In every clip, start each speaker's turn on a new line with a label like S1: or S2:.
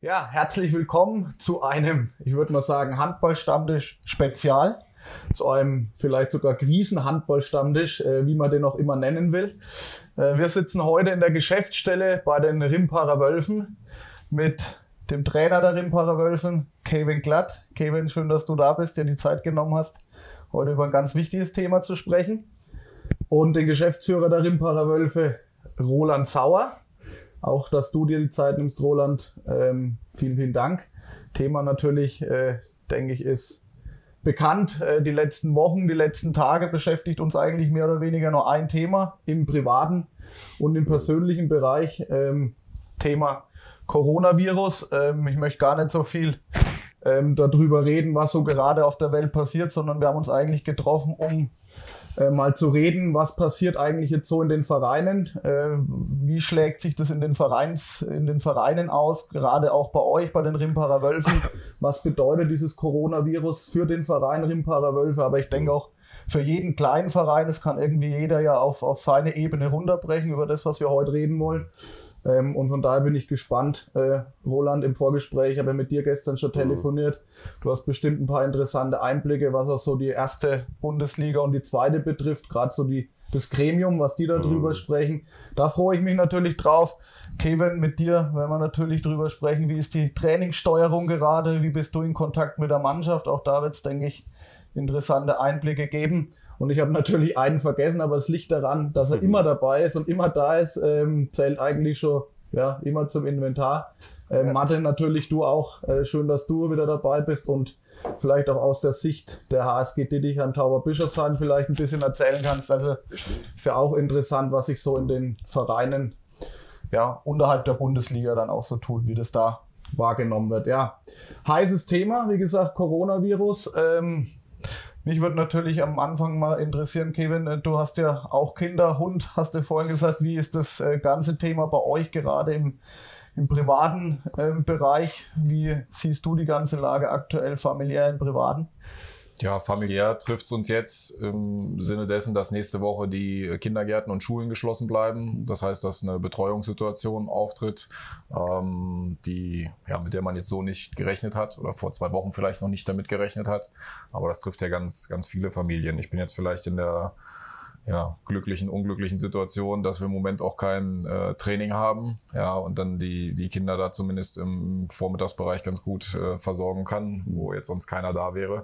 S1: Ja, herzlich willkommen zu einem, ich würde mal sagen, Handball-Stammtisch-Spezial. Zu einem vielleicht sogar Kriesen-Handball-Stammtisch, wie man den auch immer nennen will. Wir sitzen heute in der Geschäftsstelle bei den Rimparer Wölfen mit dem Trainer der Rimparer Wölfen, Kevin Glatt. Kevin, schön, dass du da bist, dir die Zeit genommen hast, heute über ein ganz wichtiges Thema zu sprechen. Und den Geschäftsführer der Rimparer Wölfe, Roland Sauer. Auch, dass du dir die Zeit nimmst, Roland. Vielen, vielen Dank. Thema natürlich, denke ich, ist bekannt. Die letzten Wochen, die letzten Tage beschäftigt uns eigentlich mehr oder weniger nur ein Thema im privaten und im persönlichen Bereich. Thema Coronavirus. Ich möchte gar nicht so viel darüber reden, was so gerade auf der Welt passiert, sondern wir haben uns eigentlich getroffen, um mal zu reden, was passiert eigentlich jetzt so in den Vereinen, wie schlägt sich das in den Vereinen aus, gerade auch bei euch, bei den Rimparer Wölfen, was bedeutet dieses Coronavirus für den Verein Rimparer Wölfe, aber ich denke auch für jeden kleinen Verein, es kann irgendwie jeder ja auf seine Ebene runterbrechen über das, was wir heute reden wollen. Und von daher bin ich gespannt. Roland, im Vorgespräch habe ich mit dir gestern schon telefoniert. Du hast bestimmt ein paar interessante Einblicke, was auch so die erste Bundesliga und die zweite betrifft. Gerade so das Gremium, was die da drüber sprechen. Da freue ich mich natürlich drauf. Kevin, mit dir werden wir natürlich drüber sprechen. Wie ist die Trainingssteuerung gerade? Wie bist du in Kontakt mit der Mannschaft? Auch da wird es, denke ich, interessante Einblicke geben. Und ich habe natürlich einen vergessen, aber es liegt daran, dass er immer dabei ist und immer da ist, zählt eigentlich schon immer zum Inventar. Martin, natürlich du auch. Schön, dass du wieder dabei bist und vielleicht auch aus der Sicht der HSG Dittichheim Tauberbischofsheim vielleicht ein bisschen erzählen kannst. Also ist ja auch interessant, was sich so in den Vereinen unterhalb der Bundesliga dann auch so tut, wie das da wahrgenommen wird. Ja, heißes Thema, wie gesagt, Coronavirus. Mich würde natürlich am Anfang mal interessieren, Kevin, du hast ja auch Kinder, Hund, hast du vorhin gesagt, wie ist das ganze Thema bei euch gerade im privaten Bereich? Wie siehst du die ganze Lage aktuell familiär im Privaten?
S2: Ja, familiär trifft es uns jetzt im Sinne dessen, dass nächste Woche die Kindergärten und Schulen geschlossen bleiben. Das heißt, dass eine Betreuungssituation auftritt, mit der man jetzt so nicht gerechnet hat oder vor 2 Wochen vielleicht noch nicht damit gerechnet hat. Aber das trifft ja ganz, ganz viele Familien. Ich bin jetzt vielleicht in der glücklichen, unglücklichen Situation, dass wir im Moment auch kein Training haben, und dann die Kinder da zumindest im Vormittagsbereich ganz gut versorgen kann, wo jetzt sonst keiner da wäre.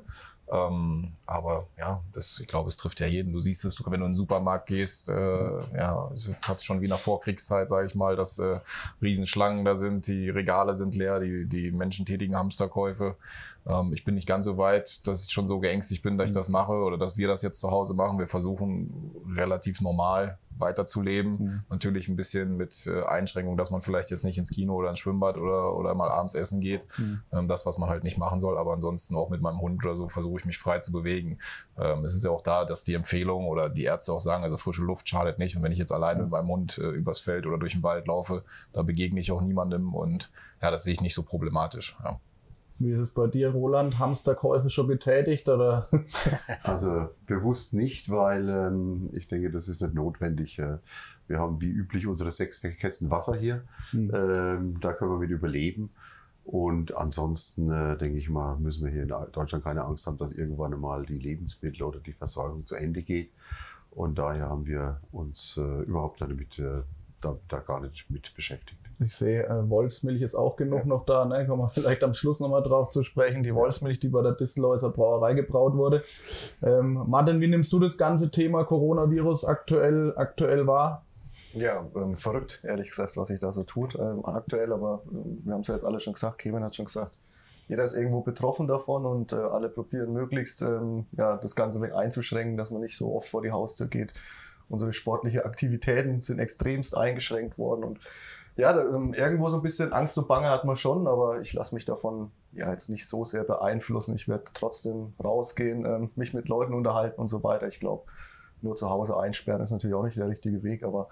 S2: Aber ich glaube, es trifft ja jeden. Du siehst es, wenn du in den Supermarkt gehst, es ist fast schon wie in der Vorkriegszeit, sage ich mal, dass Riesenschlangen da sind, die Regale sind leer, die Menschen tätigen Hamsterkäufe. Ich bin nicht ganz so weit, dass ich schon so geängstigt bin, dass ich das mache oder dass wir das jetzt zu Hause machen. Wir versuchen relativ normal weiterzuleben. Natürlich ein bisschen mit Einschränkung, dass man vielleicht jetzt nicht ins Kino oder ins Schwimmbad oder mal abends essen geht. Das, was man halt nicht machen soll. Aber ansonsten auch mit meinem Hund oder so versuche ich mich frei zu bewegen. Es ist ja auch da, dass die Empfehlung oder die Ärzte auch sagen, also frische Luft schadet nicht. Und wenn ich jetzt alleine mit meinem Hund übers Feld oder durch den Wald laufe, da begegne ich auch niemandem. Und das sehe ich nicht so problematisch. Ja.
S1: Wie ist es bei dir, Roland? Hamsterkäufe schon getätigt, oder?
S3: Also bewusst nicht, weil ich denke, das ist nicht notwendig. Wir haben wie üblich unsere 6 Kästen Wasser hier. Da können wir mit überleben. Und ansonsten, denke ich mal, müssen wir hier in Deutschland keine Angst haben, dass irgendwann einmal die Lebensmittel oder die Versorgung zu Ende geht. Und daher haben wir uns überhaupt da gar nicht mit beschäftigt.
S1: Ich sehe, Wolfsmilch ist auch genug noch da, ne? Kommen wir vielleicht am Schluss nochmal drauf zu sprechen. Die Wolfsmilch, die bei der Distelhäuser Brauerei gebraut wurde. Martin, wie nimmst du das ganze Thema Coronavirus aktuell wahr?
S4: Ja, verrückt, ehrlich gesagt, was sich da so tut aktuell. Aber wir haben es ja jetzt alle schon gesagt, Kevin hat schon gesagt, jeder ist irgendwo betroffen davon und alle probieren möglichst das Ganze weg einzuschränken, dass man nicht so oft vor die Haustür geht. Unsere sportlichen Aktivitäten sind extremst eingeschränkt worden und irgendwo so ein bisschen Angst und Bange hat man schon, aber ich lasse mich davon jetzt nicht so sehr beeinflussen. Ich werde trotzdem rausgehen, mich mit Leuten unterhalten und so weiter. Ich glaube, nur zu Hause einsperren ist natürlich auch nicht der richtige Weg, aber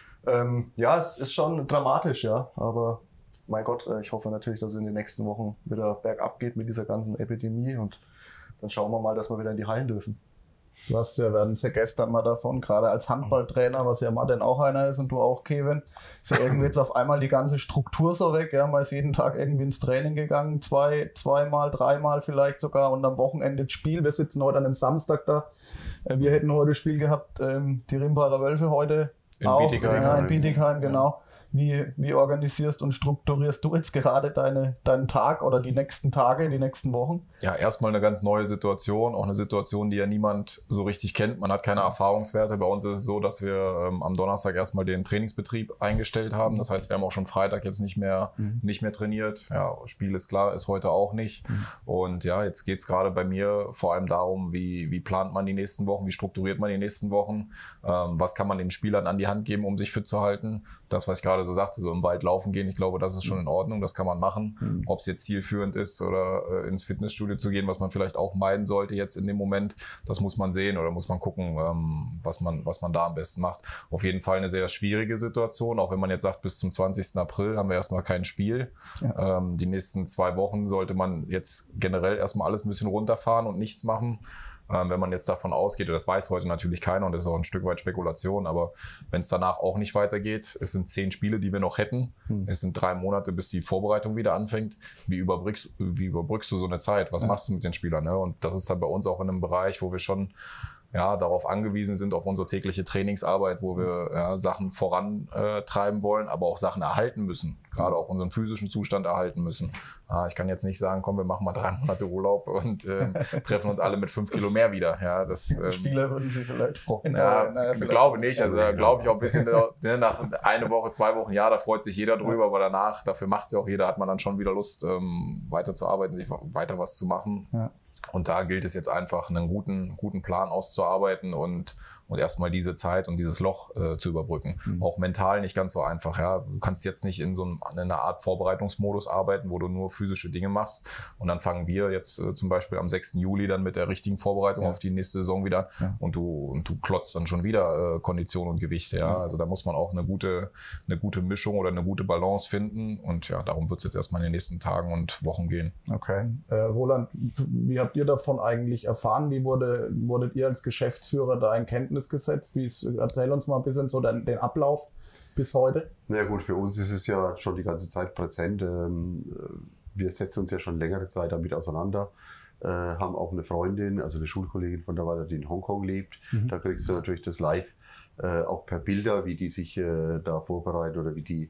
S4: es ist schon dramatisch, aber mein Gott, ich hoffe natürlich, dass es in den nächsten Wochen wieder bergab geht mit dieser ganzen Epidemie und dann schauen wir mal, dass wir wieder in die Hallen dürfen.
S1: Du hast ja, wir hatten es ja gestern mal davon, gerade als Handballtrainer, was ja Martin auch einer ist und du auch, Kevin, ist ja irgendwie jetzt auf einmal die ganze Struktur so weg. Ja, man ist jeden Tag irgendwie ins Training gegangen, zweimal, dreimal vielleicht sogar und am Wochenende das Spiel. Wir sitzen heute an einem Samstag da. Wir hätten heute Spiel gehabt, die Rimbacher Wölfe heute
S2: in
S1: auch.
S2: Bietigheim.
S1: Ja, in Bietigheim, genau. Wie organisierst und strukturierst du jetzt gerade deinen Tag oder die nächsten Tage, die nächsten Wochen?
S2: Ja, erstmal eine ganz neue Situation, auch eine Situation, die ja niemand so richtig kennt. Man hat keine Erfahrungswerte. Bei uns ist es so, dass wir am Donnerstag erstmal den Trainingsbetrieb eingestellt haben. Das heißt, wir haben auch schon Freitag jetzt nicht mehr trainiert. Ja, Spiel ist klar, ist heute auch nicht. Und ja, jetzt geht's gerade bei mir vor allem darum, wie plant man die nächsten Wochen, wie strukturiert man die nächsten Wochen, was kann man den Spielern an die Hand geben, um sich fit zu halten. Das, was ich gerade so sagte, so im Wald laufen gehen, ich glaube, das ist schon in Ordnung, das kann man machen. Ob es jetzt zielführend ist oder ins Fitnessstudio zu gehen, was man vielleicht auch meiden sollte jetzt in dem Moment, das muss man sehen oder muss man gucken, was man da am besten macht. Auf jeden Fall eine sehr schwierige Situation, auch wenn man jetzt sagt, bis zum 20. April haben wir erstmal kein Spiel. Ja. Die nächsten 2 Wochen sollte man jetzt generell erstmal alles ein bisschen runterfahren und nichts machen. Wenn man jetzt davon ausgeht, und das weiß heute natürlich keiner und das ist auch ein Stück weit Spekulation, aber wenn es danach auch nicht weitergeht, es sind 10 Spiele, die wir noch hätten, es sind 3 Monate, bis die Vorbereitung wieder anfängt, wie überbrückst du so eine Zeit, was machst du mit den Spielern? Ne? Und das ist dann bei uns auch in einem Bereich, wo wir schon darauf angewiesen sind, auf unsere tägliche Trainingsarbeit, wo wir Sachen vorantreiben wollen, aber auch Sachen erhalten müssen, gerade auch unseren physischen Zustand erhalten müssen. Ich kann jetzt nicht sagen, komm, wir machen mal 3 Monate Urlaub und treffen uns alle mit 5 Kilo mehr wieder. Ja, das,
S1: Spieler würden sich vielleicht freuen.
S2: Ich glaube nicht, also glaube ich auch ein bisschen nach 1 Woche, 2 Wochen, da freut sich jeder drüber, aber danach, dafür macht es ja auch jeder, hat man dann schon wieder Lust, weiterzuarbeiten, sich weiter was zu machen. Ja. Und da gilt es jetzt einfach, einen guten Plan auszuarbeiten und erstmal diese Zeit und dieses Loch zu überbrücken. Auch mental nicht ganz so einfach. Ja. Du kannst jetzt nicht in einer Art Vorbereitungsmodus arbeiten, wo du nur physische Dinge machst. Und dann fangen wir jetzt zum Beispiel am 6. Juli dann mit der richtigen Vorbereitung auf die nächste Saison wieder. Ja. Und du klotzt dann schon wieder Kondition und Gewicht. Ja. Also da muss man auch eine gute Mischung oder eine gute Balance finden. Und ja, darum wird es jetzt erstmal in den nächsten Tagen und Wochen gehen.
S1: Okay. Roland, wie habt ihr davon eigentlich erfahren? Wie wurdet ihr als Geschäftsführer da in Kenntnis gesetzt? Erzähl uns mal ein bisschen so den Ablauf bis heute.
S3: Na gut, für uns ist es ja schon die ganze Zeit präsent. Wir setzen uns ja schon längere Zeit damit auseinander. Haben auch eine Freundin, also eine Schulkollegin von der Weile, die in Hongkong lebt. Da kriegst du natürlich das live, auch per Bilder, wie die sich da vorbereiten oder wie die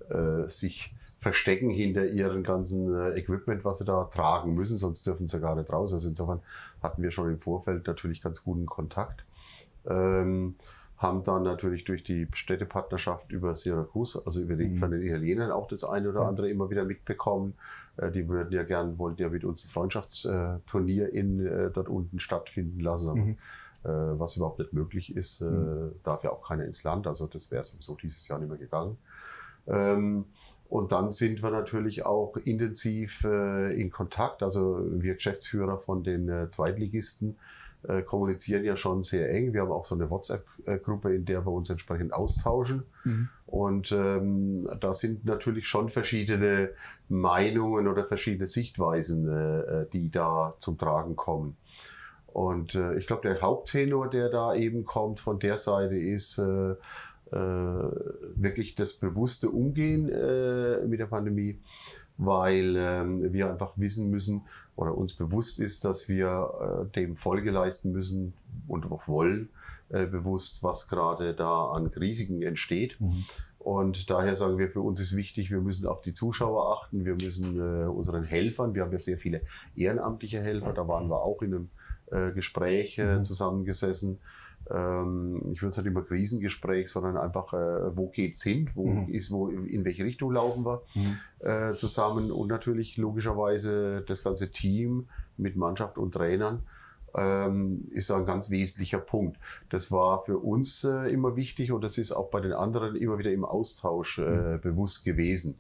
S3: sich verstecken hinter ihren ganzen Equipment, was sie da tragen müssen, sonst dürfen sie gar nicht raus. Also insofern hatten wir schon im Vorfeld natürlich ganz guten Kontakt. Haben dann natürlich durch die Städtepartnerschaft über Syracuse, also über die, von den Italienern auch das eine oder andere immer wieder mitbekommen. Die wollten ja mit uns ein Freundschaftsturnier dort unten stattfinden lassen. Was überhaupt nicht möglich ist, darf ja auch keiner ins Land. Also das wäre sowieso dieses Jahr nicht mehr gegangen. Und dann sind wir natürlich auch intensiv in Kontakt. Also wir Geschäftsführer von den Zweitligisten kommunizieren ja schon sehr eng. Wir haben auch so eine WhatsApp-Gruppe, in der wir uns entsprechend austauschen. Und da sind natürlich schon verschiedene Meinungen oder verschiedene Sichtweisen, die da zum Tragen kommen. Und ich glaube, der Haupttenor, der da eben kommt von der Seite, ist wirklich das bewusste Umgehen mit der Pandemie, weil wir einfach wissen müssen oder uns bewusst ist, dass wir dem Folge leisten müssen und auch wollen, bewusst, was gerade da an Risiken entsteht. Und daher sagen wir, für uns ist wichtig, wir müssen auf die Zuschauer achten, wir müssen unseren Helfern, wir haben ja sehr viele ehrenamtliche Helfer, da waren wir auch in einem Gespräch zusammengesessen. Ich würde es nicht immer Krisengespräch, sondern einfach, wo geht's hin, in welche Richtung laufen wir zusammen und natürlich logischerweise das ganze Team mit Mannschaft und Trainern ist ein ganz wesentlicher Punkt. Das war für uns immer wichtig und das ist auch bei den anderen immer wieder im Austausch bewusst gewesen.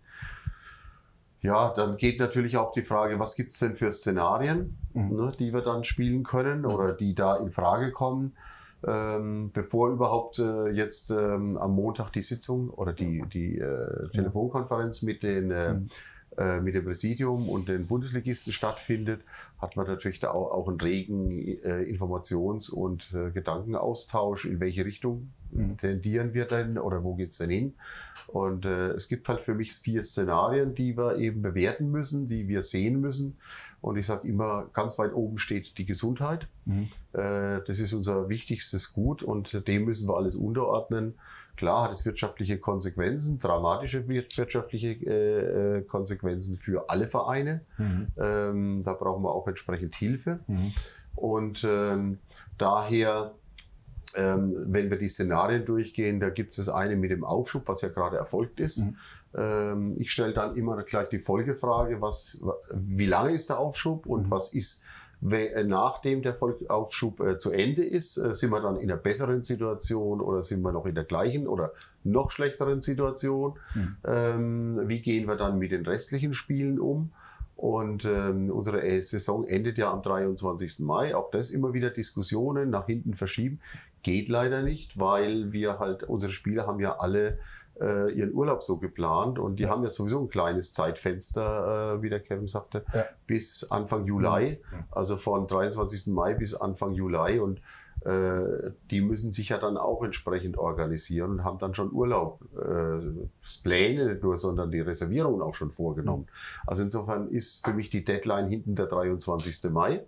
S3: Ja, dann geht natürlich auch die Frage, was gibt's denn für Szenarien, die wir dann spielen können oder die da in Frage kommen. Bevor überhaupt jetzt am Montag die Sitzung oder die Telefonkonferenz mit den mit dem Präsidium und den Bundesligisten stattfindet, hat man natürlich da auch einen regen Informations- und Gedankenaustausch, in welche Richtung tendieren wir denn oder wo geht's denn hin? Und es gibt halt für mich 4 Szenarien, die wir eben bewerten müssen, die wir sehen müssen. Und ich sage immer, ganz weit oben steht die Gesundheit. Das ist unser wichtigstes Gut und dem müssen wir alles unterordnen. Klar hat es wirtschaftliche Konsequenzen, dramatische wirtschaftliche Konsequenzen für alle Vereine. Da brauchen wir auch entsprechend Hilfe. Und daher, wenn wir die Szenarien durchgehen, da gibt es das eine mit dem Aufschub, was ja gerade erfolgt ist. Ich stelle dann immer gleich die Folgefrage, wie lange ist der Aufschub und was ist, nachdem der Aufschub zu Ende ist, sind wir dann in einer besseren Situation oder sind wir noch in der gleichen oder noch schlechteren Situation? Wie gehen wir dann mit den restlichen Spielen um? Und unsere Saison endet ja am 23. Mai. Auch das immer wieder Diskussionen nach hinten verschieben. Geht leider nicht, weil wir halt, unsere Spieler haben ja alle ihren Urlaub so geplant und die haben ja sowieso ein kleines Zeitfenster, wie der Kevin sagte, bis Anfang Juli, also von 23. Mai bis Anfang Juli und die müssen sich ja dann auch entsprechend organisieren und haben dann schon Urlaubspläne nicht nur, sondern die Reservierungen auch schon vorgenommen. Also insofern ist für mich die Deadline hinten der 23. Mai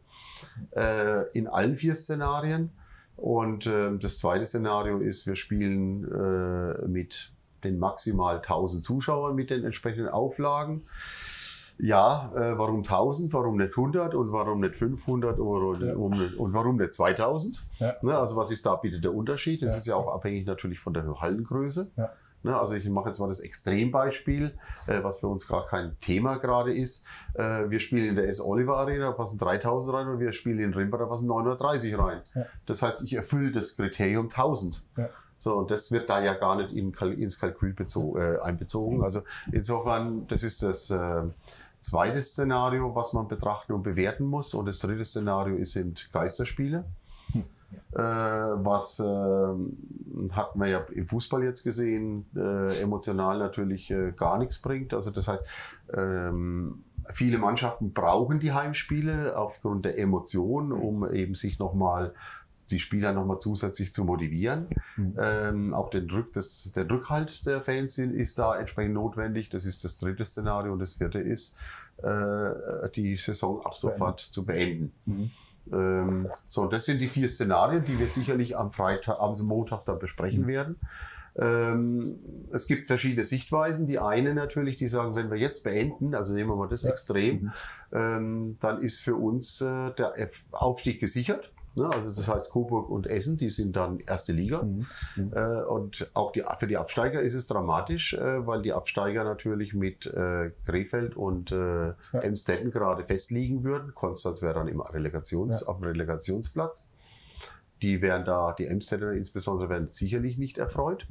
S3: in allen 4 Szenarien. Und das zweite Szenario ist, wir spielen mit den maximal 1000 Zuschauern mit den entsprechenden Auflagen. Ja, warum 1000, warum nicht 100 und warum nicht 500 und warum nicht 2000? Ja. Ne, also was ist da bitte der Unterschied? Das ist ja auch abhängig natürlich von der Hallengröße. Ja. Ne, also ich mache jetzt mal das Extrembeispiel, was für uns gar kein Thema gerade ist. Wir spielen in der S. Oliver Arena, da passen 3000 rein und wir spielen in Rimba, da passen 930 rein. Ja. Das heißt, ich erfülle das Kriterium 1000. Ja. So, und das wird da ja gar nicht ins Kalkül einbezogen. Also insofern, das ist das zweite Szenario, was man betrachten und bewerten muss. Und das dritte Szenario sind Geisterspiele. Was hat man ja im Fußball jetzt gesehen, emotional natürlich gar nichts bringt. Also das heißt, viele Mannschaften brauchen die Heimspiele aufgrund der Emotionen, um eben sich die Spieler nochmal zusätzlich zu motivieren. Auch der Rückhalt der Fans ist da entsprechend notwendig. Das ist das dritte Szenario. Und das vierte ist, die Saison ab sofort zu beenden. So, und das sind die 4 Szenarien, die wir sicherlich am Montag dann besprechen werden. Es gibt verschiedene Sichtweisen. Die eine natürlich, die sagen, wenn wir jetzt beenden, also nehmen wir mal das Extrem, dann ist für uns der Aufstieg gesichert. Ne? Also das heißt, Coburg und Essen, die sind dann erste Liga. Und auch für die Absteiger ist es dramatisch, weil die Absteiger natürlich mit Krefeld und Emstetten gerade festliegen würden. Konstanz wäre dann auf dem Relegationsplatz. Die Emstetter insbesondere werden sicherlich nicht erfreut.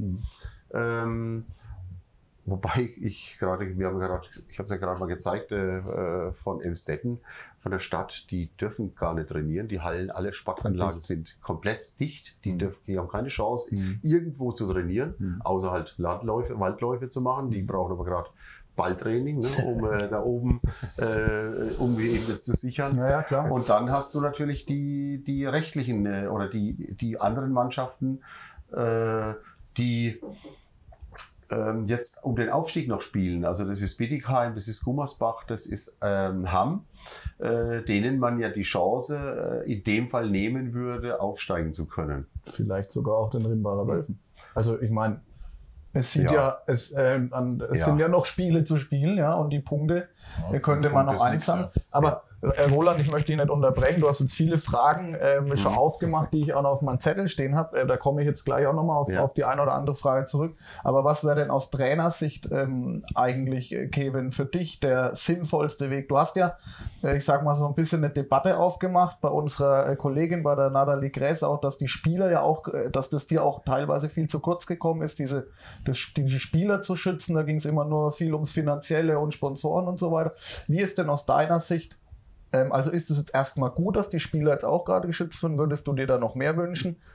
S3: Wobei ich habe es ja gerade mal gezeigt, von Emstetten, von der Stadt, die dürfen gar nicht trainieren. Die Hallen, alle Sportanlagen sind komplett dicht. Die haben keine Chance, irgendwo zu trainieren, außer halt Waldläufe zu machen. Die brauchen aber gerade Balltraining, ne, um da oben, um eben das zu sichern. Ja, klar. Und dann hast du natürlich die rechtlichen oder die anderen Mannschaften, die jetzt um den Aufstieg noch spielen. Also das ist Bietigheim, das ist Gummersbach, das ist Hamm, denen man ja die Chance in dem Fall nehmen würde, aufsteigen zu können.
S1: Vielleicht sogar auch den Rimbacher Wölfen. Also ich meine, es sind sind ja noch Spiele zu spielen, ja, und die Punkte könnte man noch einsammeln. Aber Roland, ich möchte dich nicht unterbrechen. Du hast jetzt viele Fragen schon aufgemacht, die ich auch noch auf meinem Zettel stehen habe. Da komme ich jetzt gleich auch nochmal auf die eine oder andere Frage zurück. Aber was wäre denn aus Trainersicht eigentlich, Kevin, für dich der sinnvollste Weg? Du hast ja, ich sag mal so ein bisschen eine Debatte aufgemacht bei unserer Kollegin, bei der Nathalie Gräß auch, dass die Spieler ja auch, dass das dir auch teilweise viel zu kurz gekommen ist, die Spieler zu schützen. Da ging es immer nur viel ums Finanzielle und Sponsoren und so weiter. Wie ist denn aus deiner Sicht, also ist es jetzt erstmal gut, dass die Spieler jetzt auch gerade geschützt werden? Würdest du dir da noch mehr wünschen?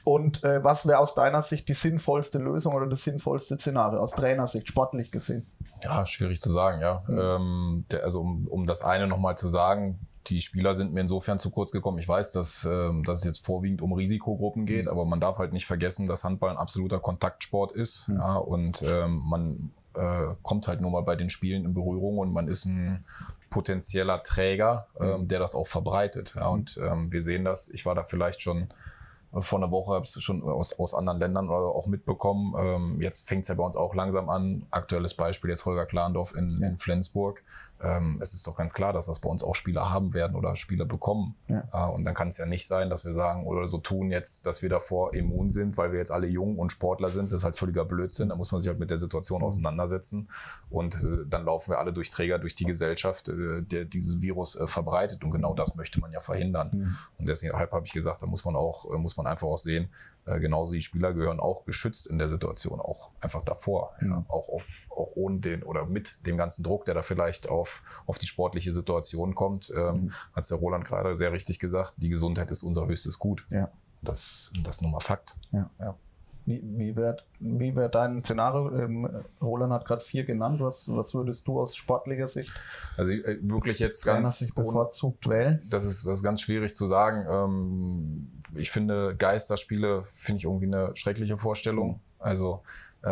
S1: Und was wäre aus deiner Sicht die sinnvollste Lösung oder das sinnvollste Szenario aus Trainersicht, sportlich gesehen?
S2: Ja, schwierig zu sagen, ja. Also um das eine nochmal zu sagen, die Spieler sind mir insofern zu kurz gekommen. Ich weiß, dass es jetzt vorwiegend um Risikogruppen geht, aber man darf halt nicht vergessen, dass Handball ein absoluter Kontaktsport ist. Ja, und man kommt halt nur mal bei den Spielen in Berührung und man ist ein potenzieller Träger, der das auch verbreitet. Ja, und wir sehen das, ich war da vielleicht schon vor einer Woche, habe es schon aus anderen Ländern oder auch mitbekommen. Jetzt fängt es ja bei uns auch langsam an. Aktuelles Beispiel jetzt Holger Klandorf in Flensburg. Es ist doch ganz klar, dass das bei uns auch Spieler haben werden oder Spieler bekommen. Ja. Und dann kann es ja nicht sein, dass wir sagen oder so tun jetzt, dass wir davor immun sind, weil wir jetzt alle jung und Sportler sind. Das ist halt völliger Blödsinn. Da muss man sich halt mit der Situation auseinandersetzen. Und dann laufen wir alle durch Träger, durch die Gesellschaft, der dieses Virus verbreitet. Und genau das möchte man ja verhindern. Und deshalb habe ich gesagt, da muss man einfach auch sehen, genauso die Spieler gehören auch geschützt in der Situation, auch einfach davor. Ja. Auch ohne den oder mit dem ganzen Druck, der da vielleicht auf die sportliche Situation kommt, hat der Roland gerade sehr richtig gesagt, die Gesundheit ist unser höchstes Gut. Ja. Das ist nun mal Fakt. Ja. Ja.
S1: Wie wär dein Szenario? Roland hat gerade 4 genannt. Was würdest du aus sportlicher Sicht?
S2: Also wirklich jetzt ganz
S1: bevorzugt wählen?
S2: Das ist ganz schwierig zu sagen. Ich finde Geisterspiele irgendwie eine schreckliche Vorstellung. Also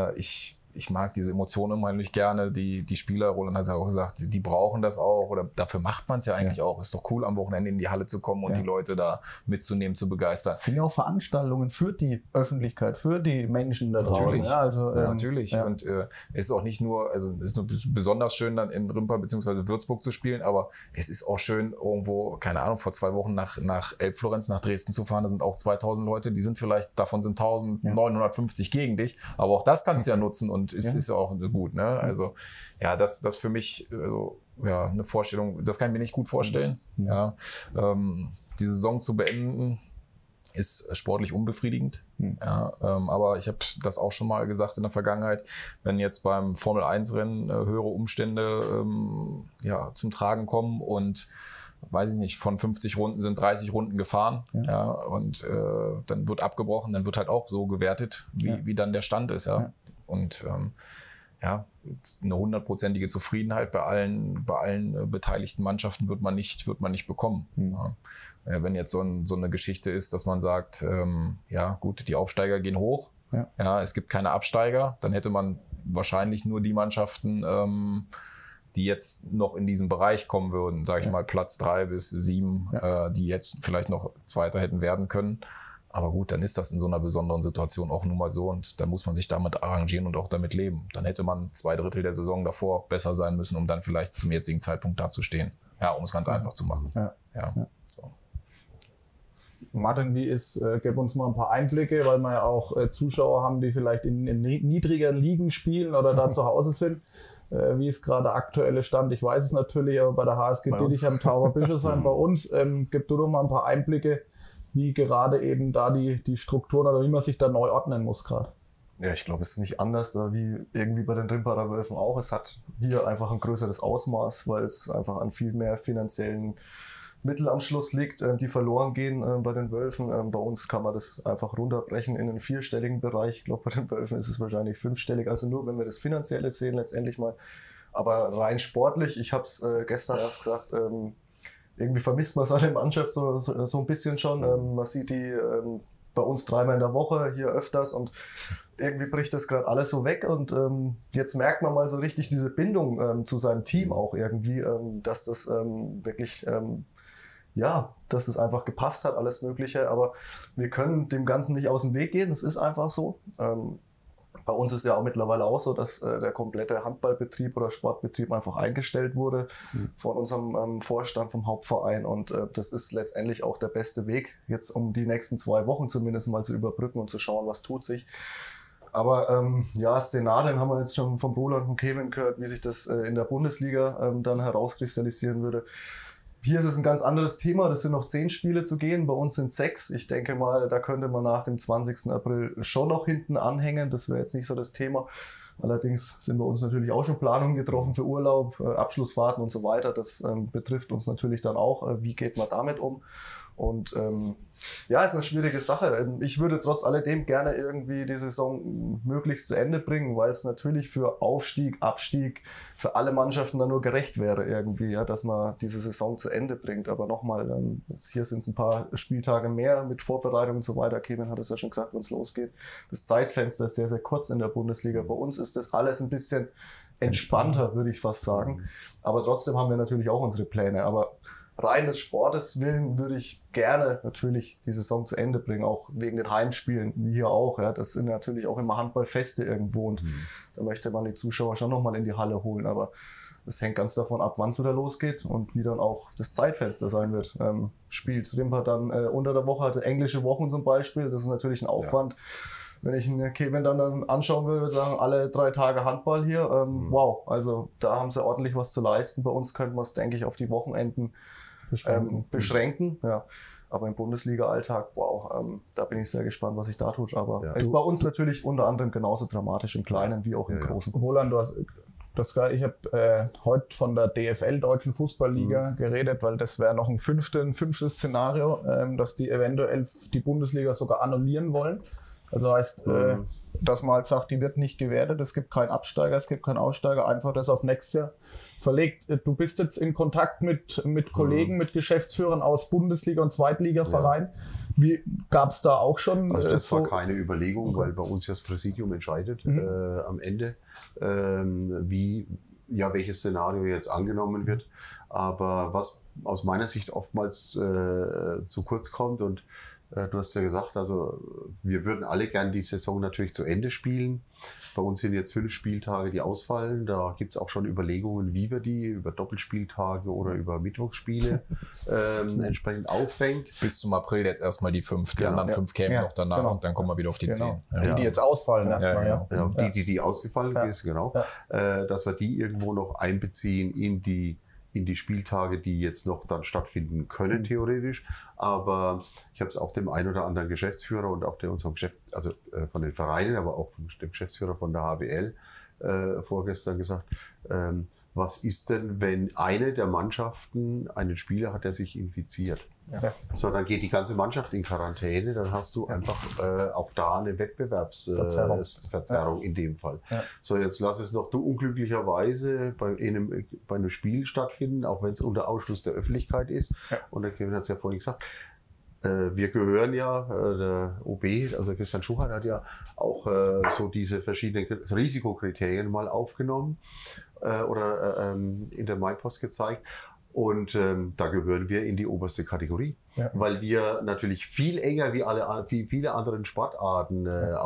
S2: ich mag diese Emotionen unheimlich gerne. Die Spieler, Roland hat es ja auch gesagt, die brauchen das auch oder dafür macht man es ja eigentlich auch. Ist doch cool, am Wochenende in die Halle zu kommen und die Leute da mitzunehmen, zu begeistern.
S1: Das sind ja auch Veranstaltungen für die Öffentlichkeit, für die Menschen da draußen.
S2: Natürlich, ja, also, natürlich. Ja. Und es ist auch nicht nur, also es ist nur besonders schön, dann in Rimpa bzw. Würzburg zu spielen, aber es ist auch schön, irgendwo, keine Ahnung, vor 2 Wochen nach Elbflorenz, nach Dresden zu fahren. Da sind auch 2000 Leute, davon sind 1950 gegen dich. Aber auch das kannst du ja nutzen und ist ja auch gut, ne? Also, ja, das für mich, also, ja, eine Vorstellung, das kann ich mir nicht gut vorstellen. Ja. Die Saison zu beenden, ist sportlich unbefriedigend. Ja, aber ich habe das auch schon mal gesagt in der Vergangenheit, wenn jetzt beim Formel-1-Rennen höhere Umstände zum Tragen kommen und weiß ich nicht, von 50 Runden sind 30 Runden gefahren, und dann wird abgebrochen, dann wird halt auch so gewertet, wie dann der Stand ist, ja. Und eine 100%ige Zufriedenheit bei allen beteiligten Mannschaften wird man nicht bekommen. Ja. Wenn jetzt so eine Geschichte ist, dass man sagt, gut, die Aufsteiger gehen hoch, es gibt keine Absteiger, dann hätte man wahrscheinlich nur die Mannschaften, die jetzt noch in diesem Bereich kommen würden, sage ich mal Platz 3 bis 7, die jetzt vielleicht noch Zweiter hätten werden können. Aber gut, dann ist das in so einer besonderen Situation auch nun mal so und dann muss man sich damit arrangieren und auch damit leben. Dann hätte man 2/3 der Saison davor besser sein müssen, um dann vielleicht zum jetzigen Zeitpunkt dazustehen. Ja, um es ganz einfach zu machen. So.
S1: Martin, gib uns mal ein paar Einblicke, weil wir ja auch Zuschauer haben, die vielleicht in niedrigeren Ligen spielen oder da zu Hause sind. Wie ist gerade der aktuelle Stand? Ich weiß es natürlich, aber bei der HSG Dittichheim Tauberbischofsheim bei uns, gib du doch mal ein paar Einblicke, wie gerade eben da die Strukturen oder wie man sich da neu ordnen muss gerade.
S4: Ja, ich glaube, es ist nicht anders wie irgendwie bei den Rimparer Wölfen auch. Es hat hier einfach ein größeres Ausmaß, weil es einfach an viel mehr finanziellen Mitteln am Schluss liegt, die verloren gehen bei den Wölfen. Bei uns kann man das einfach runterbrechen in einen 4-stelligen Bereich. Ich glaube, bei den Wölfen ist es wahrscheinlich 5-stellig. Also nur, wenn wir das Finanzielle sehen, letztendlich mal. Aber rein sportlich, ich habe es gestern erst gesagt, irgendwie vermisst man seine Mannschaft so ein bisschen schon. Man sieht die bei uns 3-mal in der Woche, hier öfters und irgendwie bricht das gerade alles so weg und jetzt merkt man mal so richtig diese Bindung zu seinem Team auch irgendwie, dass das wirklich, dass das einfach gepasst hat, alles Mögliche, aber wir können dem Ganzen nicht aus dem Weg gehen, das ist einfach so. Bei uns ist ja auch mittlerweile auch so, dass der komplette Handballbetrieb oder Sportbetrieb einfach eingestellt wurde von unserem Vorstand, vom Hauptverein. Und das ist letztendlich auch der beste Weg, jetzt um die nächsten 2 Wochen zumindest mal zu überbrücken und zu schauen, was tut sich. Aber Szenarien haben wir jetzt schon vom Roland und Kevin gehört, wie sich das in der Bundesliga dann herauskristallisieren würde. Hier ist es ein ganz anderes Thema, das sind noch 10 Spiele zu gehen, bei uns sind 6. Ich denke mal, da könnte man nach dem 20. April schon noch hinten anhängen, das wäre jetzt nicht so das Thema. Allerdings sind bei uns natürlich auch schon Planungen getroffen für Urlaub, Abschlussfahrten und so weiter. Das betrifft uns natürlich dann auch. Wie geht man damit um? Und ja, ist eine schwierige Sache. Ich würde trotz alledem gerne irgendwie die Saison möglichst zu Ende bringen, weil es natürlich für Aufstieg, Abstieg, für alle Mannschaften dann nur gerecht wäre irgendwie, ja, dass man diese Saison zu Ende bringt. Aber nochmal, hier sind es ein paar Spieltage mehr mit Vorbereitung und so weiter. Kevin hat es ja schon gesagt, wenn es losgeht. Das Zeitfenster ist sehr, sehr kurz in der Bundesliga. Bei uns ist das alles ein bisschen entspannter, würde ich fast sagen. Aber trotzdem haben wir natürlich auch unsere Pläne. Aber rein des Sportes willen würde ich gerne natürlich die Saison zu Ende bringen, auch wegen den Heimspielen, wie hier auch. Ja. Das sind natürlich auch immer Handballfeste irgendwo und da möchte man die Zuschauer schon nochmal in die Halle holen. Aber das hängt ganz davon ab, wann es wieder losgeht und wie dann auch das Zeitfenster sein wird. Spiel, zu dem hat dann unter der Woche hatte englische Wochen zum Beispiel. Das ist natürlich ein Aufwand. Ja. Wenn ich einen Kevin dann anschauen würde, würde ich sagen, alle 3 Tage Handball hier, wow, also da haben sie ordentlich was zu leisten. Bei uns könnten wir es, denke ich, auf die Wochenenden beschränken. Ja. Aber im Bundesliga-Alltag, wow, da bin ich sehr gespannt, was sich da tut. Aber es ist bei uns natürlich unter anderem genauso dramatisch im Kleinen wie auch im Großen.
S1: Roland, ich habe heute von der DFL, Deutschen Fußballliga, geredet, weil das wäre noch ein fünftes Szenario, dass die eventuell die Bundesliga sogar annullieren wollen. Also heißt, dass man halt sagt, die wird nicht gewertet, es gibt keinen Absteiger, es gibt keinen Aussteiger, einfach das auf nächstes Jahr verlegt. Du bist jetzt in Kontakt mit Kollegen, mit Geschäftsführern aus Bundesliga- und Zweitligavereinen. Wie gab es da auch schon?
S3: Also das war keine Überlegung, weil bei uns ja das Präsidium entscheidet am Ende, welches Szenario jetzt angenommen wird. Aber was aus meiner Sicht oftmals zu kurz kommt und du hast ja gesagt, also wir würden alle gern die Saison natürlich zu Ende spielen. Bei uns sind jetzt 5 Spieltage, die ausfallen. Da gibt es auch schon Überlegungen, wie wir die über Doppelspieltage oder über Mittwochsspiele entsprechend auffängt.
S2: Bis zum April jetzt erstmal die 5. Die anderen 5 kämen noch danach und dann kommen wir wieder auf die 10.
S1: Ja. Die jetzt ausfallen erstmal.
S3: Die ausgefallen ist, genau. Ja. Dass wir die irgendwo noch einbeziehen in die Spieltage, die jetzt noch dann stattfinden können, theoretisch. Aber ich habe es auch dem einen oder anderen Geschäftsführer und auch unserem von den Vereinen, aber auch dem Geschäftsführer von der HBL vorgestern gesagt, was ist denn, wenn eine der Mannschaften einen Spieler hat, der sich infiziert? Ja. So, dann geht die ganze Mannschaft in Quarantäne, dann hast du einfach auch da eine Wettbewerbsverzerrung in dem Fall. Ja. So, jetzt lass es noch unglücklicherweise bei einem Spiel stattfinden, auch wenn es unter Ausschluss der Öffentlichkeit ist. Ja. Und der Kevin hat es ja vorhin gesagt, wir gehören ja, der OB, also Christian Schuchert hat ja auch so diese verschiedenen Risikokriterien mal aufgenommen oder in der MyPost gezeigt. Und da gehören wir in die oberste Kategorie, weil wir natürlich viel enger wie viele anderen Sportarten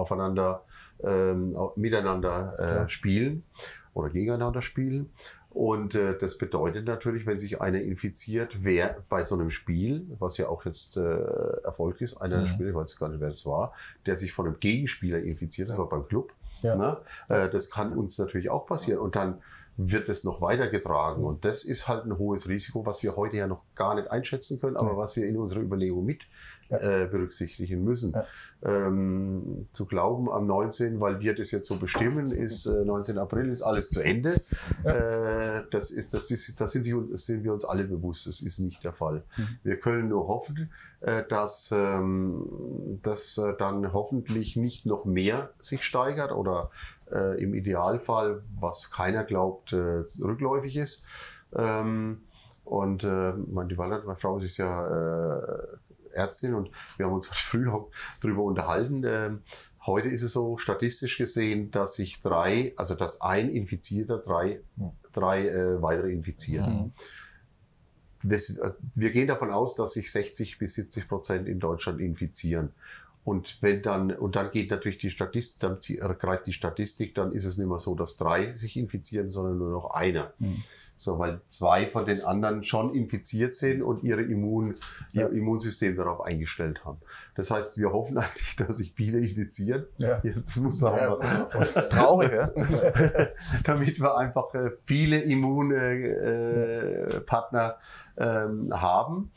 S3: miteinander spielen oder gegeneinander spielen. Und das bedeutet natürlich, wenn sich einer infiziert, wer bei so einem Spiel, was ja auch jetzt erfolgt ist, einer der Spieler, ich weiß gar nicht, wer das war, der sich von einem Gegenspieler infiziert hat, beim Club, das kann uns natürlich auch passieren. Und dann wird es noch weitergetragen. Und das ist halt ein hohes Risiko, was wir heute ja noch gar nicht einschätzen können, aber was wir in unserer Überlegung mit berücksichtigen müssen. Ja. Zu glauben am 19., weil wir das jetzt so bestimmen, ist 19. April ist alles zu Ende. Ja. Das sind wir uns alle bewusst, das ist nicht der Fall. Wir können nur hoffen, dass dann hoffentlich nicht noch mehr sich steigert oder im Idealfall, was keiner glaubt, rückläufig ist. Die Walter, meine Frau, ist ja Ärztin und wir haben uns früh auch darüber unterhalten. Heute ist es so, statistisch gesehen, dass dass ein Infizierter drei weitere infiziert. Wir gehen davon aus, dass sich 60-70% in Deutschland infizieren. Und dann geht natürlich die Statistik, dann greift die Statistik, dann ist es nicht mehr so, dass 3 sich infizieren, sondern nur noch einer. So, weil 2 von den anderen schon infiziert sind und ihr Immunsystem darauf eingestellt haben. Das heißt, wir hoffen eigentlich, dass sich viele infizieren. Ja. Das muss man
S1: das ist traurig, ja.
S3: Damit wir einfach viele Immunpartner haben.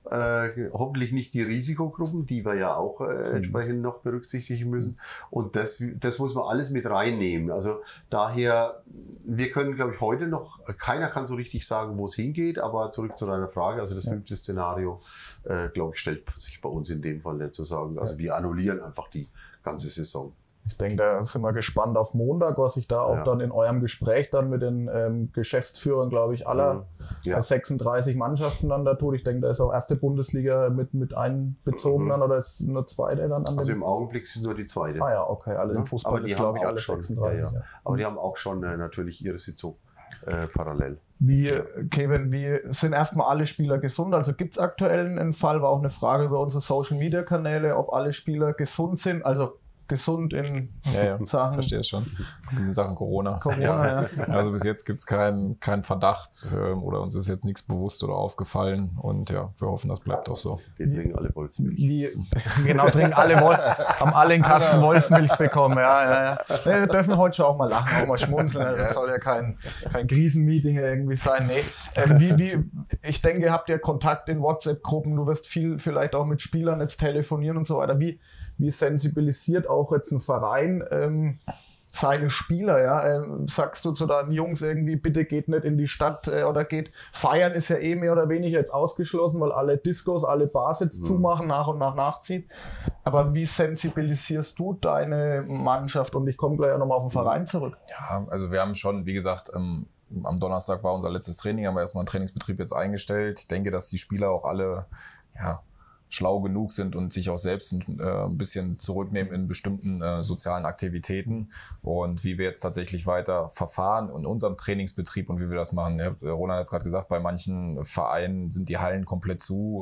S3: Hoffentlich nicht die Risikogruppen, die wir ja auch entsprechend noch berücksichtigen müssen. Und das muss man alles mit reinnehmen. Also daher, wir können, glaube ich, heute noch, keiner kann so richtig sagen, wo es hingeht, aber zurück zu deiner Frage, also das 5. Szenario, glaube ich, stellt sich bei uns in dem Fall nicht zu sagen. Also wir annullieren einfach die ganze Saison.
S1: Ich denke, da sind wir gespannt auf Montag, was sich da auch dann in eurem Gespräch dann mit den Geschäftsführern, glaube ich, aller 36 Mannschaften dann da tut. Ich denke, da ist auch erste Bundesliga mit einbezogen dann, oder ist nur zweite dann an?
S3: Also im Augenblick sind nur die zweite.
S1: Ah ja, okay, alle im Fußball ist, glaube ich, alle 36. Ja.
S3: Aber die haben auch schon natürlich ihre Sitzung parallel.
S1: Kevin, wie sind erstmal alle Spieler gesund? Also gibt es aktuell einen Fall, war auch eine Frage über unsere Social-Media-Kanäle, ob alle Spieler gesund sind, also gesund in Sachen.
S2: Verstehe schon. In Sachen Corona.
S1: Ja.
S2: Also bis jetzt gibt es keinen Verdacht oder uns ist jetzt nichts bewusst oder aufgefallen und ja, wir hoffen, das bleibt auch so.
S3: Wir trinken alle Wolfsmilch.
S1: Genau, trinken alle haben alle einen Kasten Wolfsmilch bekommen. Ja. Wir dürfen heute schon auch mal lachen, auch mal schmunzeln. Das soll ja kein Krisenmeeting irgendwie sein. Nee. Ich denke, ihr habt ja Kontakt in WhatsApp-Gruppen, du wirst viel vielleicht auch mit Spielern jetzt telefonieren und so weiter. Wie sensibilisiert auch jetzt ein Verein seine Spieler? Ja? Sagst du zu deinen Jungs irgendwie, bitte geht nicht in die Stadt oder geht feiern, ist ja mehr oder weniger jetzt ausgeschlossen, weil alle Diskos, alle Bars jetzt zumachen, nach und nach nachziehen. Aber wie sensibilisierst du deine Mannschaft? Und ich komme gleich nochmal auf den Verein zurück.
S2: Ja, also wir haben schon, wie gesagt, am Donnerstag war unser letztes Training, haben wir erstmal einen Trainingsbetrieb jetzt eingestellt. Ich denke, dass die Spieler auch alle schlau genug sind und sich auch selbst ein bisschen zurücknehmen in bestimmten sozialen Aktivitäten und wie wir jetzt tatsächlich weiter verfahren in unserem Trainingsbetrieb und wie wir das machen. Ja, Roland hat es gerade gesagt, bei manchen Vereinen sind die Hallen komplett zu.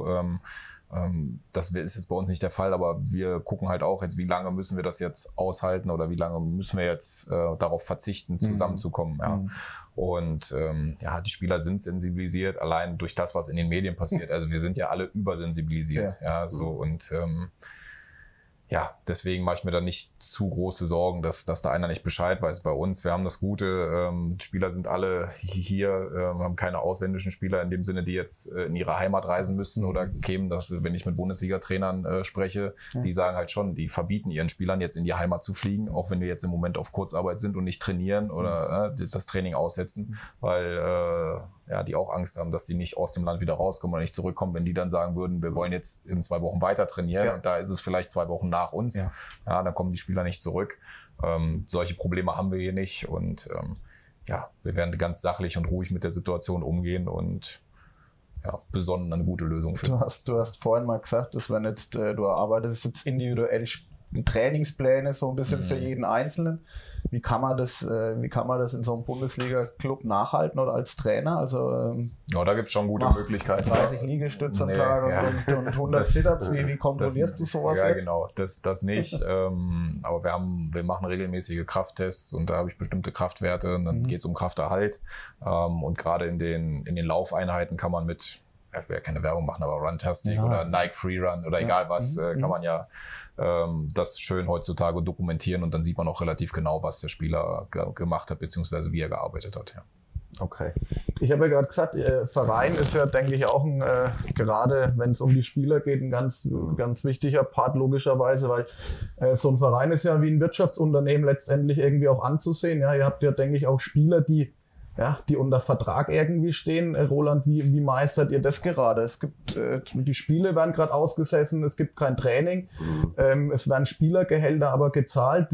S2: Das ist jetzt bei uns nicht der Fall, aber wir gucken halt auch jetzt, wie lange müssen wir das jetzt aushalten oder wie lange müssen wir jetzt darauf verzichten, zusammenzukommen. Ja. Und die Spieler sind sensibilisiert, allein durch das, was in den Medien passiert. Also wir sind ja alle übersensibilisiert. Deswegen mache ich mir da nicht zu große Sorgen, dass da einer nicht Bescheid weiß bei uns. Wir haben das Gute, Spieler sind alle hier, haben keine ausländischen Spieler in dem Sinne, die jetzt in ihre Heimat reisen müssen oder kämen, wenn ich mit Bundesliga-Trainern spreche, die sagen halt schon, die verbieten ihren Spielern jetzt in die Heimat zu fliegen, auch wenn wir jetzt im Moment auf Kurzarbeit sind und nicht trainieren oder das Training aussetzen, weil die auch Angst haben, dass die nicht aus dem Land wieder rauskommen oder nicht zurückkommen, wenn die dann sagen würden, wir wollen jetzt in 2 Wochen weiter trainieren und da ist es vielleicht 2 Wochen nach uns, dann kommen die Spieler nicht zurück. Solche Probleme haben wir hier nicht und wir werden ganz sachlich und ruhig mit der Situation umgehen und besonnen eine gute Lösung finden.
S1: Du hast vorhin mal gesagt, dass wenn jetzt, du arbeitest jetzt individuell Trainingspläne so ein bisschen für jeden Einzelnen. Wie kann man das in so einem Bundesliga-Club nachhalten oder als Trainer? Also
S2: da gibt es schon gute Möglichkeiten.
S1: 30 Liegestütze am Tag und 100 Sit-Ups. Wie kontrollierst du sowas jetzt? Ja,
S2: genau. Das nicht. Aber wir machen regelmäßige Krafttests und da habe ich bestimmte Kraftwerte. Und dann geht es um Krafterhalt. Und gerade in den Laufeinheiten kann man mit, ich will ja keine Werbung machen, aber Runtastic oder Nike Freerun oder egal was, kann man das schön heutzutage dokumentieren und dann sieht man auch relativ genau, was der Spieler gemacht hat, beziehungsweise wie er gearbeitet hat. Ja.
S1: Okay. Ich habe ja gerade gesagt, Verein ist ja, denke ich, auch gerade wenn es um die Spieler geht, ein ganz, ganz wichtiger Part logischerweise, weil so ein Verein ist ja wie ein Wirtschaftsunternehmen letztendlich irgendwie auch anzusehen. Ja, ihr habt ja, denke ich, auch Spieler, die unter Vertrag irgendwie stehen. Roland, wie meistert ihr das gerade? Es gibt, die Spiele werden gerade ausgesessen, es gibt kein Training, es werden Spielergehälter aber gezahlt.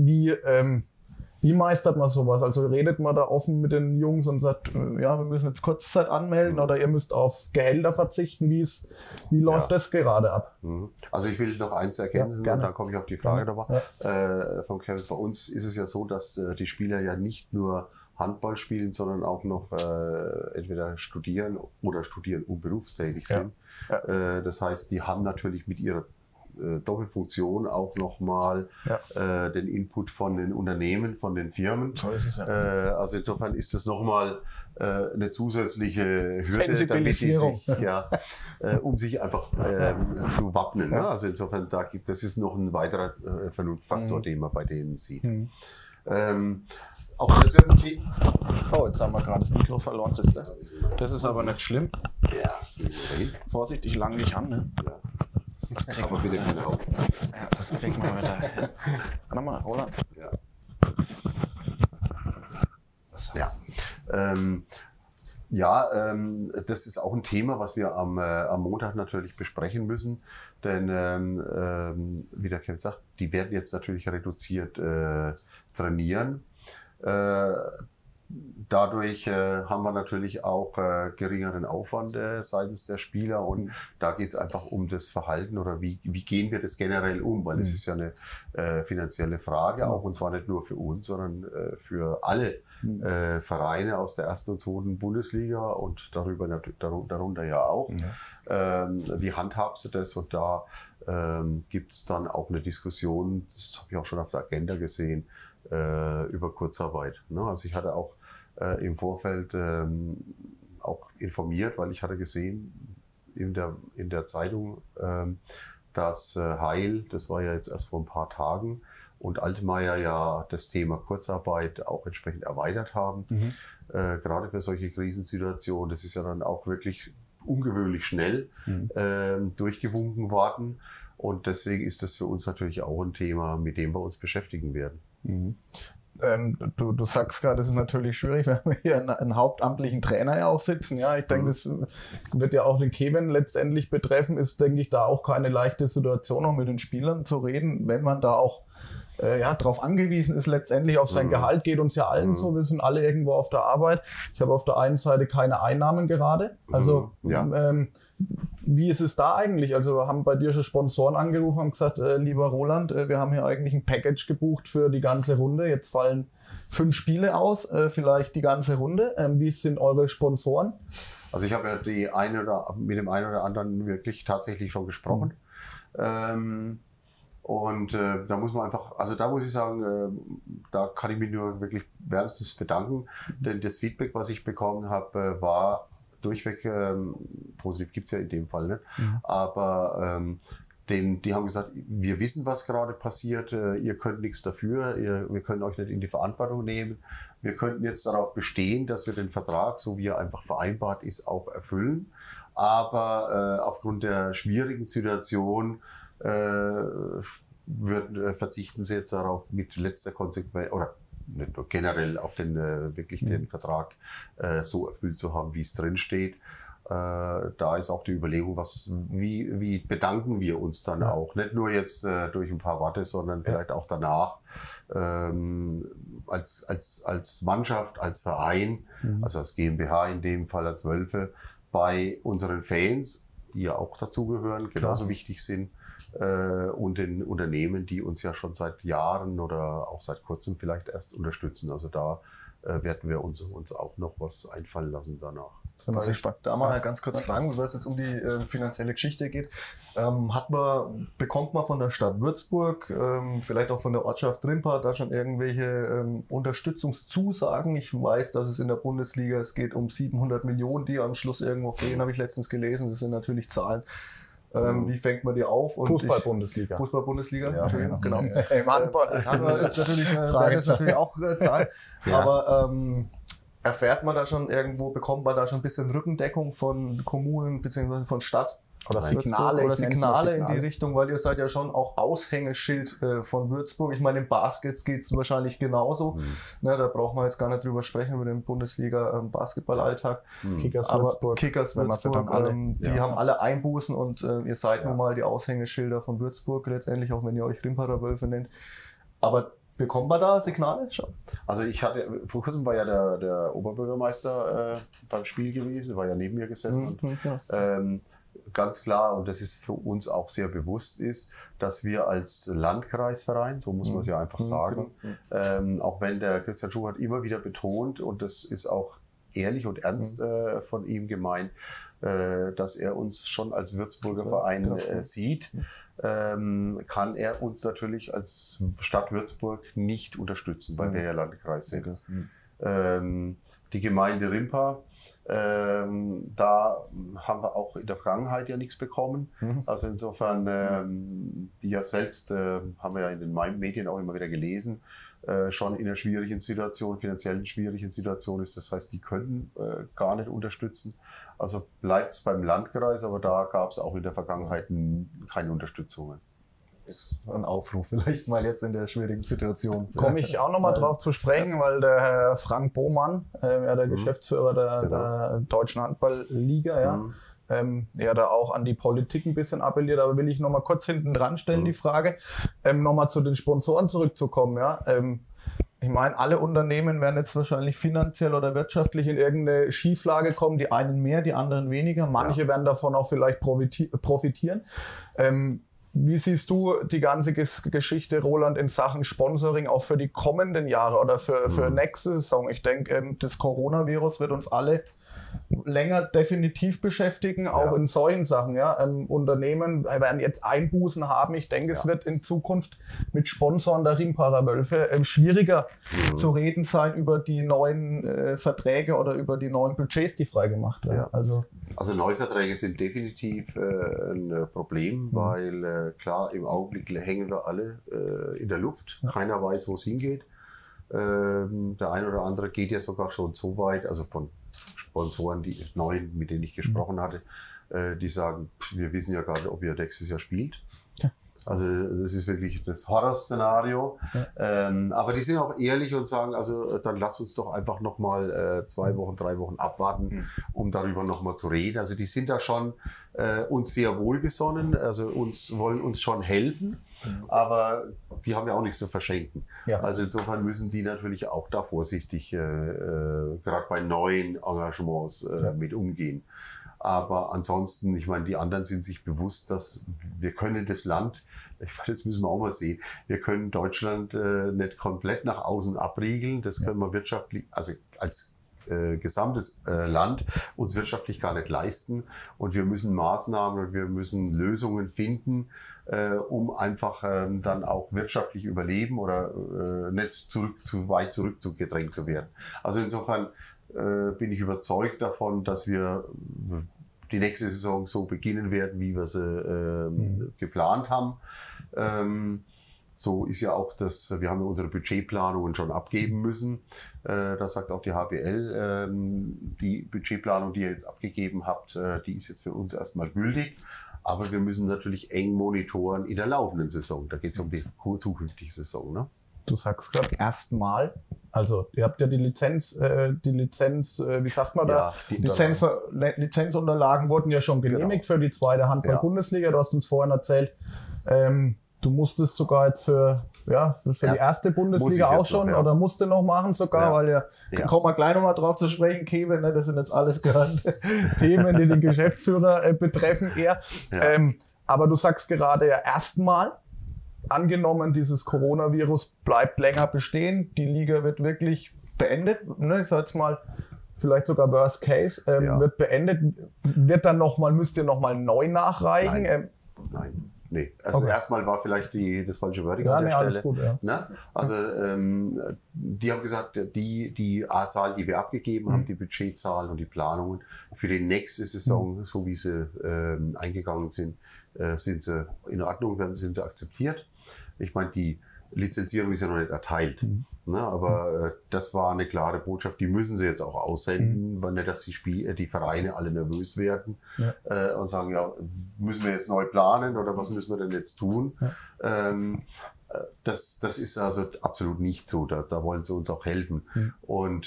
S1: Wie meistert man sowas? Also redet man da offen mit den Jungs und sagt, wir müssen jetzt Kurzzeit anmelden oder ihr müsst auf Gehälter verzichten? Wie läuft das gerade ab?
S3: Also ich will noch eins ergänzen und dann komme ich auf die Frage nochmal von Kevin. Bei uns ist es ja so, dass die Spieler ja nicht nur Handball spielen, sondern auch noch entweder studieren und berufstätig sind. Das heißt, die haben natürlich mit ihrer Doppelfunktion auch nochmal den Input von den Unternehmen, von den Firmen.
S1: So ist es
S3: also insofern ist das nochmal eine zusätzliche Hürde, damit die sich, um sich einfach zu wappnen. Ne? Also insofern, das ist noch ein weiterer Vernunftfaktor, den man bei denen sieht. auch das wird ein Thema.
S1: Oh, jetzt haben wir gerade das Mikro verloren, siehste. Das ist aber nicht schlimm.
S3: Ja, das kriegen wir hin.
S1: Vorsicht, ich lang dich an, ne?
S3: Ja.
S1: Das kriegen
S3: Aber
S1: wir
S3: bitte
S1: wieder.
S3: keine Augen.
S1: Ja, das kriegen wir wieder. Warte mal, Roland.
S3: Ja.
S1: So.
S3: Ja. Das ist auch ein Thema, was wir am Montag natürlich besprechen müssen. Denn, wie der Kevin sagt, die werden jetzt natürlich reduziert trainieren. Dadurch haben wir natürlich auch geringeren Aufwand seitens der Spieler und da geht es einfach um das Verhalten oder wie gehen wir das generell um, weil es ist ja eine finanzielle Frage auch und zwar nicht nur für uns, sondern für alle Vereine aus der ersten und zweiten Bundesliga und darunter ja auch. Wie handhabst du das? Und da gibt es dann auch eine Diskussion, das habe ich auch schon auf der Agenda gesehen, über Kurzarbeit. Ne? Also ich hatte auch im Vorfeld auch informiert, weil ich hatte gesehen in der Zeitung, dass Heil, das war ja jetzt erst vor ein paar Tagen, und Altmaier ja das Thema Kurzarbeit auch entsprechend erweitert haben. Gerade für solche Krisensituationen, das ist ja dann auch wirklich ungewöhnlich schnell durchgewunken worden. Und deswegen ist das für uns natürlich auch ein Thema, mit dem wir uns beschäftigen werden.
S1: Du sagst gerade, das ist natürlich schwierig, wenn wir hier einen hauptamtlichen Trainer ja auch sitzen. Ja, ich denke, das wird ja auch den Kevin letztendlich betreffen. Ist, denke ich, da auch keine leichte Situation, auch mit den Spielern zu reden, wenn man da auch darauf angewiesen ist, letztendlich auf sein Gehalt. Geht uns ja allen so, wir sind alle irgendwo auf der Arbeit. Ich habe auf der einen Seite keine Einnahmen gerade. Also wie ist es da eigentlich? Also haben bei dir schon Sponsoren angerufen und gesagt, lieber Roland, wir haben hier eigentlich ein Package gebucht für die ganze Runde. Jetzt fallen 5 Spiele aus, vielleicht die ganze Runde. Wie sind eure Sponsoren?
S3: Also ich habe ja mit dem einen oder anderen wirklich tatsächlich schon gesprochen. Und da muss man einfach, also da muss ich sagen, da kann ich mich nur wirklich wärmstens bedanken, denn das Feedback, was ich bekommen habe, war durchweg positiv, gibt's ja in dem Fall nicht, aber die haben gesagt, wir wissen, was gerade passiert, ihr könnt nichts dafür, wir können euch nicht in die Verantwortung nehmen, wir könnten jetzt darauf bestehen, dass wir den Vertrag, so wie er einfach vereinbart ist, auch erfüllen, aber aufgrund der schwierigen Situation verzichten sie jetzt darauf, mit letzter Konsequenz oder nicht nur generell auf den Vertrag so erfüllt zu haben, wie es drin steht. Da ist auch die Überlegung, wie bedanken wir uns dann auch, nicht nur jetzt durch ein paar Worte, sondern vielleicht auch danach als Mannschaft, als Verein, also als GmbH in dem Fall, als Wölfe, bei unseren Fans, die ja auch dazugehören, genauso wichtig sind, und den Unternehmen, die uns ja schon seit Jahren oder auch seit kurzem vielleicht erst unterstützen. Also da werden wir uns auch noch was einfallen lassen danach.
S4: Was ich da mal ganz kurz fragen, weil es jetzt um die finanzielle Geschichte geht. Bekommt man von der Stadt Würzburg, vielleicht auch von der Ortschaft Rimpa, da schon irgendwelche Unterstützungszusagen? Ich weiß, dass es in der Bundesliga, es geht um 700 Millionen, die am Schluss irgendwo fehlen, habe ich letztens gelesen. Das sind natürlich Zahlen. Wie fängt man die auf?
S1: Fußball-Bundesliga.
S4: Fußball-Bundesliga,
S1: ja,
S4: Entschuldigung, genau.
S1: Im Handball.
S4: Ist natürlich auch Zahlen. Ja. Aber erfährt man da schon irgendwo, bekommt man da schon ein bisschen Rückendeckung von Kommunen bzw. von Stadt?
S1: Oder Signale
S4: in die Richtung, weil ihr seid ja schon auch Aushängeschild von Würzburg. Ich meine, im Basket geht es wahrscheinlich genauso. Ne, da braucht man jetzt gar nicht drüber sprechen, über den Bundesliga-Basketballalltag.
S1: Kickers
S4: Würzburg, die haben alle Einbußen und ihr seid nun mal die Aushängeschilder von Würzburg letztendlich, auch wenn ihr euch Rimparer Wölfe nennt. Aber bekommt man da Signale schon?
S3: Also vor kurzem war ja der Oberbürgermeister beim Spiel gewesen, war ja neben mir gesessen. Ganz klar, und das ist für uns auch sehr bewusst ist, dass wir als Landkreisverein, so muss man es ja einfach sagen, auch wenn der Christian Schuhart immer wieder betont, und das ist auch ehrlich und ernst von ihm gemeint, dass er uns schon als Würzburger Verein sieht, kann er uns natürlich als Stadt Würzburg nicht unterstützen, weil wir ja Landkreis sind. Die Gemeinde Rimpa, da haben wir auch in der Vergangenheit ja nichts bekommen. Also insofern, die ja selbst, haben wir ja in den Medien auch immer wieder gelesen, schon in einer schwierigen Situation, finanziellen schwierigen Situation ist. Das heißt, die können gar nicht unterstützen. Also bleibt es beim Landkreis, aber da gab es auch in der Vergangenheit keine Unterstützungen.
S4: Ist ein Aufruf vielleicht mal jetzt in der schwierigen Situation.
S1: Komme ich auch nochmal drauf zu sprechen, weil der Herr Frank Bohmann, der Geschäftsführer der Deutschen Handballliga, ja da auch an die Politik ein bisschen appelliert, aber will ich nochmal kurz hinten dran stellen, die Frage, nochmal zu den Sponsoren zurückzukommen, ja. Ich meine, alle Unternehmen werden jetzt wahrscheinlich finanziell oder wirtschaftlich in irgendeine Schieflage kommen, die einen mehr, die anderen weniger, manche werden davon auch vielleicht profitieren. Wie siehst du die ganze Geschichte, Roland, in Sachen Sponsoring auch für die kommenden Jahre oder für nächste Saison? Ich denke, das Coronavirus wird uns alle länger definitiv beschäftigen, auch in solchen Sachen. Ja. Unternehmen werden jetzt Einbußen haben. Ich denke, es wird in Zukunft mit Sponsoren der Ringparawölfe schwieriger zu reden sein über die neuen Verträge oder über die neuen Budgets, die freigemacht werden.
S3: Ja. Also Neuverträge sind definitiv ein Problem, weil klar, im Augenblick hängen wir alle in der Luft. Keiner weiß, wo es hingeht. Der eine oder andere geht ja sogar schon so weit, also von Sponsoren, die neuen, mit denen ich gesprochen hatte, die sagen, wir wissen ja gar nicht, ob ihr nächstes Jahr spielt. Ja. Also das ist wirklich das Horrorszenario. Ja. Aber die sind auch ehrlich und sagen, also dann lass uns doch einfach nochmal 2 Wochen, 3 Wochen abwarten, um darüber nochmal zu reden. Also die sind da schon uns sehr wohlgesonnen, also wollen uns schon helfen, aber die haben ja auch nichts zu verschenken. Ja. Also insofern müssen die natürlich auch da vorsichtig, gerade bei neuen Engagements mit umgehen. Aber ansonsten, ich meine, die anderen sind sich bewusst, dass wir können das Land, das müssen wir auch mal sehen, wir können Deutschland nicht komplett nach außen abriegeln. Das können wir wirtschaftlich, also als gesamtes Land uns wirtschaftlich gar nicht leisten. Und wir müssen Maßnahmen und wir müssen Lösungen finden, um einfach dann auch wirtschaftlich überleben oder nicht zu weit zurückgedrängt zu werden. Also insofern bin ich überzeugt davon, dass wir die nächste Saison so beginnen werden, wie wir sie geplant haben. So ist ja auch wir haben ja unsere Budgetplanungen schon abgeben müssen. Das sagt auch die HBL. Die Budgetplanung, die ihr jetzt abgegeben habt, die ist jetzt für uns erstmal gültig. Aber wir müssen natürlich eng monitoren in der laufenden Saison. Da geht es um die zukünftige Saison. Ne?
S1: Du sagst gerade erstmal, also ihr habt ja die Lizenz, wie sagt man da? Ja, Lizenzunterlagen wurden ja schon genehmigt für die zweite Handball-Bundesliga. Du hast uns vorhin erzählt, du musstest sogar jetzt für die erste Bundesliga auch schon oder musste noch machen sogar, weil kommen wir gleich nochmal drauf zu sprechen, Kevin, ne, das sind jetzt alles gerade Themen, die den Geschäftsführer betreffen eher. Ja. Aber du sagst gerade ja erstmal, angenommen, dieses Coronavirus bleibt länger bestehen, die Liga wird wirklich beendet, ne, ich sag jetzt mal, vielleicht sogar Worst Case, wird beendet, müsst ihr nochmal neu nachreichen?
S3: Nein. Nee, also erstmal war vielleicht das falsche Wording an der Stelle. Gut, ne? Also die haben gesagt, die Zahlen, die wir abgegeben haben, die Budgetzahlen und die Planungen für die nächste Saison, so wie sie eingegangen sind, sind sie in Ordnung, sind sie akzeptiert. Ich meine, die Lizenzierung ist ja noch nicht erteilt. Ne? Aber das war eine klare Botschaft, die müssen sie jetzt auch aussenden, weil nicht, dass die Vereine alle nervös werden und sagen, ja, müssen wir jetzt neu planen oder was müssen wir denn jetzt tun? Ja. Das ist also absolut nicht so, da wollen sie uns auch helfen. Und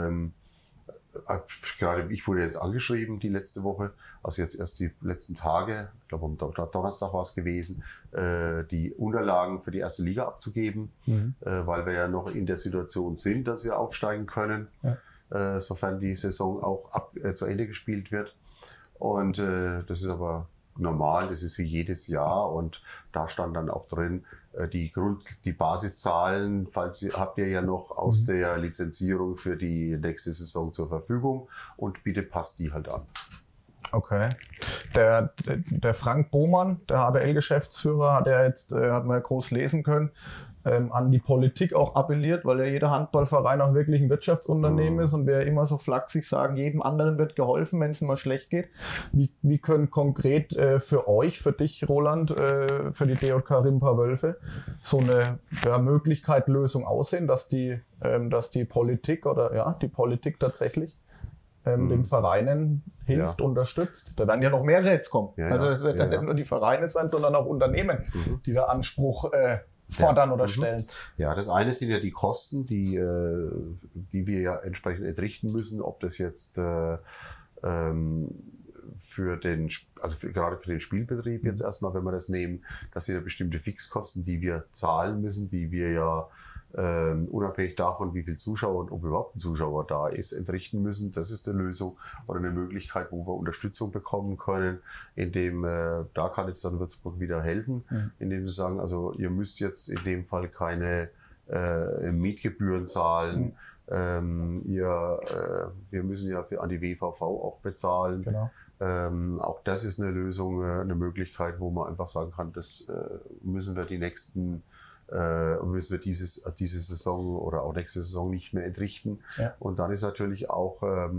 S3: gerade ich wurde jetzt angeschrieben die letzte Woche, also jetzt erst die letzten Tage, ich glaube am Donnerstag war es gewesen, die Unterlagen für die erste Liga abzugeben, weil wir ja noch in der Situation sind, dass wir aufsteigen können, sofern die Saison auch zu Ende gespielt wird. Und das ist aber normal, das ist wie jedes Jahr und da stand dann auch drin, die Basiszahlen, habt ihr ja noch aus der Lizenzierung für die nächste Saison zur Verfügung und bitte passt die halt an.
S1: Okay. Der Frank Bohmann, der HBL-Geschäftsführer, hat man ja groß lesen können, an die Politik auch appelliert, weil ja jeder Handballverein auch wirklich ein Wirtschaftsunternehmen ist und wir ja immer so flachsig sagen, jedem anderen wird geholfen, wenn es mal schlecht geht. Wie können konkret für euch, für dich, Roland, für die DJK Rimpa Wölfe so eine Möglichkeit, Lösung aussehen, dass die Politik oder die Politik tatsächlich den Vereinen hilft, unterstützt. Da werden ja noch mehrere jetzt kommen. Ja, also es wird dann nicht nur die Vereine sein, sondern auch Unternehmen, die da Anspruch fordern oder stellen.
S3: Ja, das eine sind ja die Kosten, die wir ja entsprechend entrichten müssen, ob das jetzt gerade für den Spielbetrieb jetzt erstmal, wenn wir das nehmen, das sind ja bestimmte Fixkosten, die wir zahlen müssen, die wir ja unabhängig davon, wie viel Zuschauer und ob überhaupt ein Zuschauer da ist, entrichten müssen. Das ist eine Lösung oder eine Möglichkeit, wo wir Unterstützung bekommen können, indem da kann jetzt dann Würzburg wieder helfen, indem sie sagen, also ihr müsst jetzt in dem Fall keine Mietgebühren zahlen. Wir müssen ja an die WVV auch bezahlen. Genau. Auch das ist eine Lösung, eine Möglichkeit, wo man einfach sagen kann, das müssen wir diese Saison oder auch nächste Saison nicht mehr entrichten. Ja. Und dann ist natürlich auch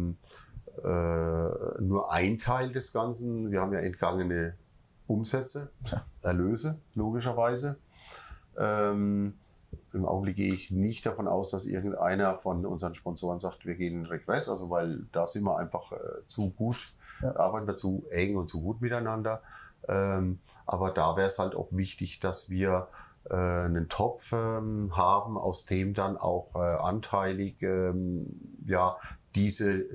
S3: nur ein Teil des Ganzen. Wir haben ja entgangene Umsätze, Erlöse, logischerweise. Im Augenblick gehe ich nicht davon aus, dass irgendeiner von unseren Sponsoren sagt, wir gehen in Regress, also weil da sind wir einfach zu gut, arbeiten wir zu eng und zu gut miteinander. Aber da wäre es halt auch wichtig, dass wir einen Topf haben, aus dem dann auch anteilig diese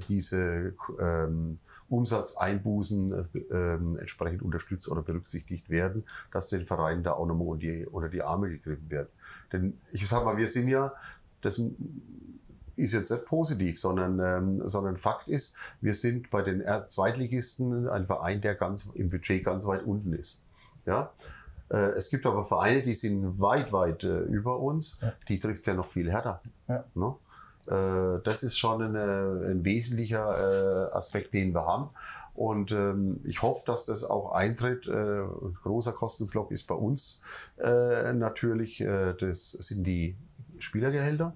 S3: Umsatzeinbußen entsprechend unterstützt oder berücksichtigt werden, dass den Vereinen da auch nochmal unter die Arme gegriffen werden. Denn ich sag mal, wir sind ja, das ist jetzt nicht positiv, sondern Fakt ist, wir sind bei den Zweitligisten ein Verein, der im Budget ganz weit unten ist. Ja? Es gibt aber Vereine, die sind weit über uns, die trifft es ja noch viel härter. Ja. Ne? Das ist schon ein wesentlicher Aspekt, den wir haben. Und ich hoffe, dass das auch eintritt. Ein großer Kostenblock ist bei uns natürlich, das sind die Spielergehälter.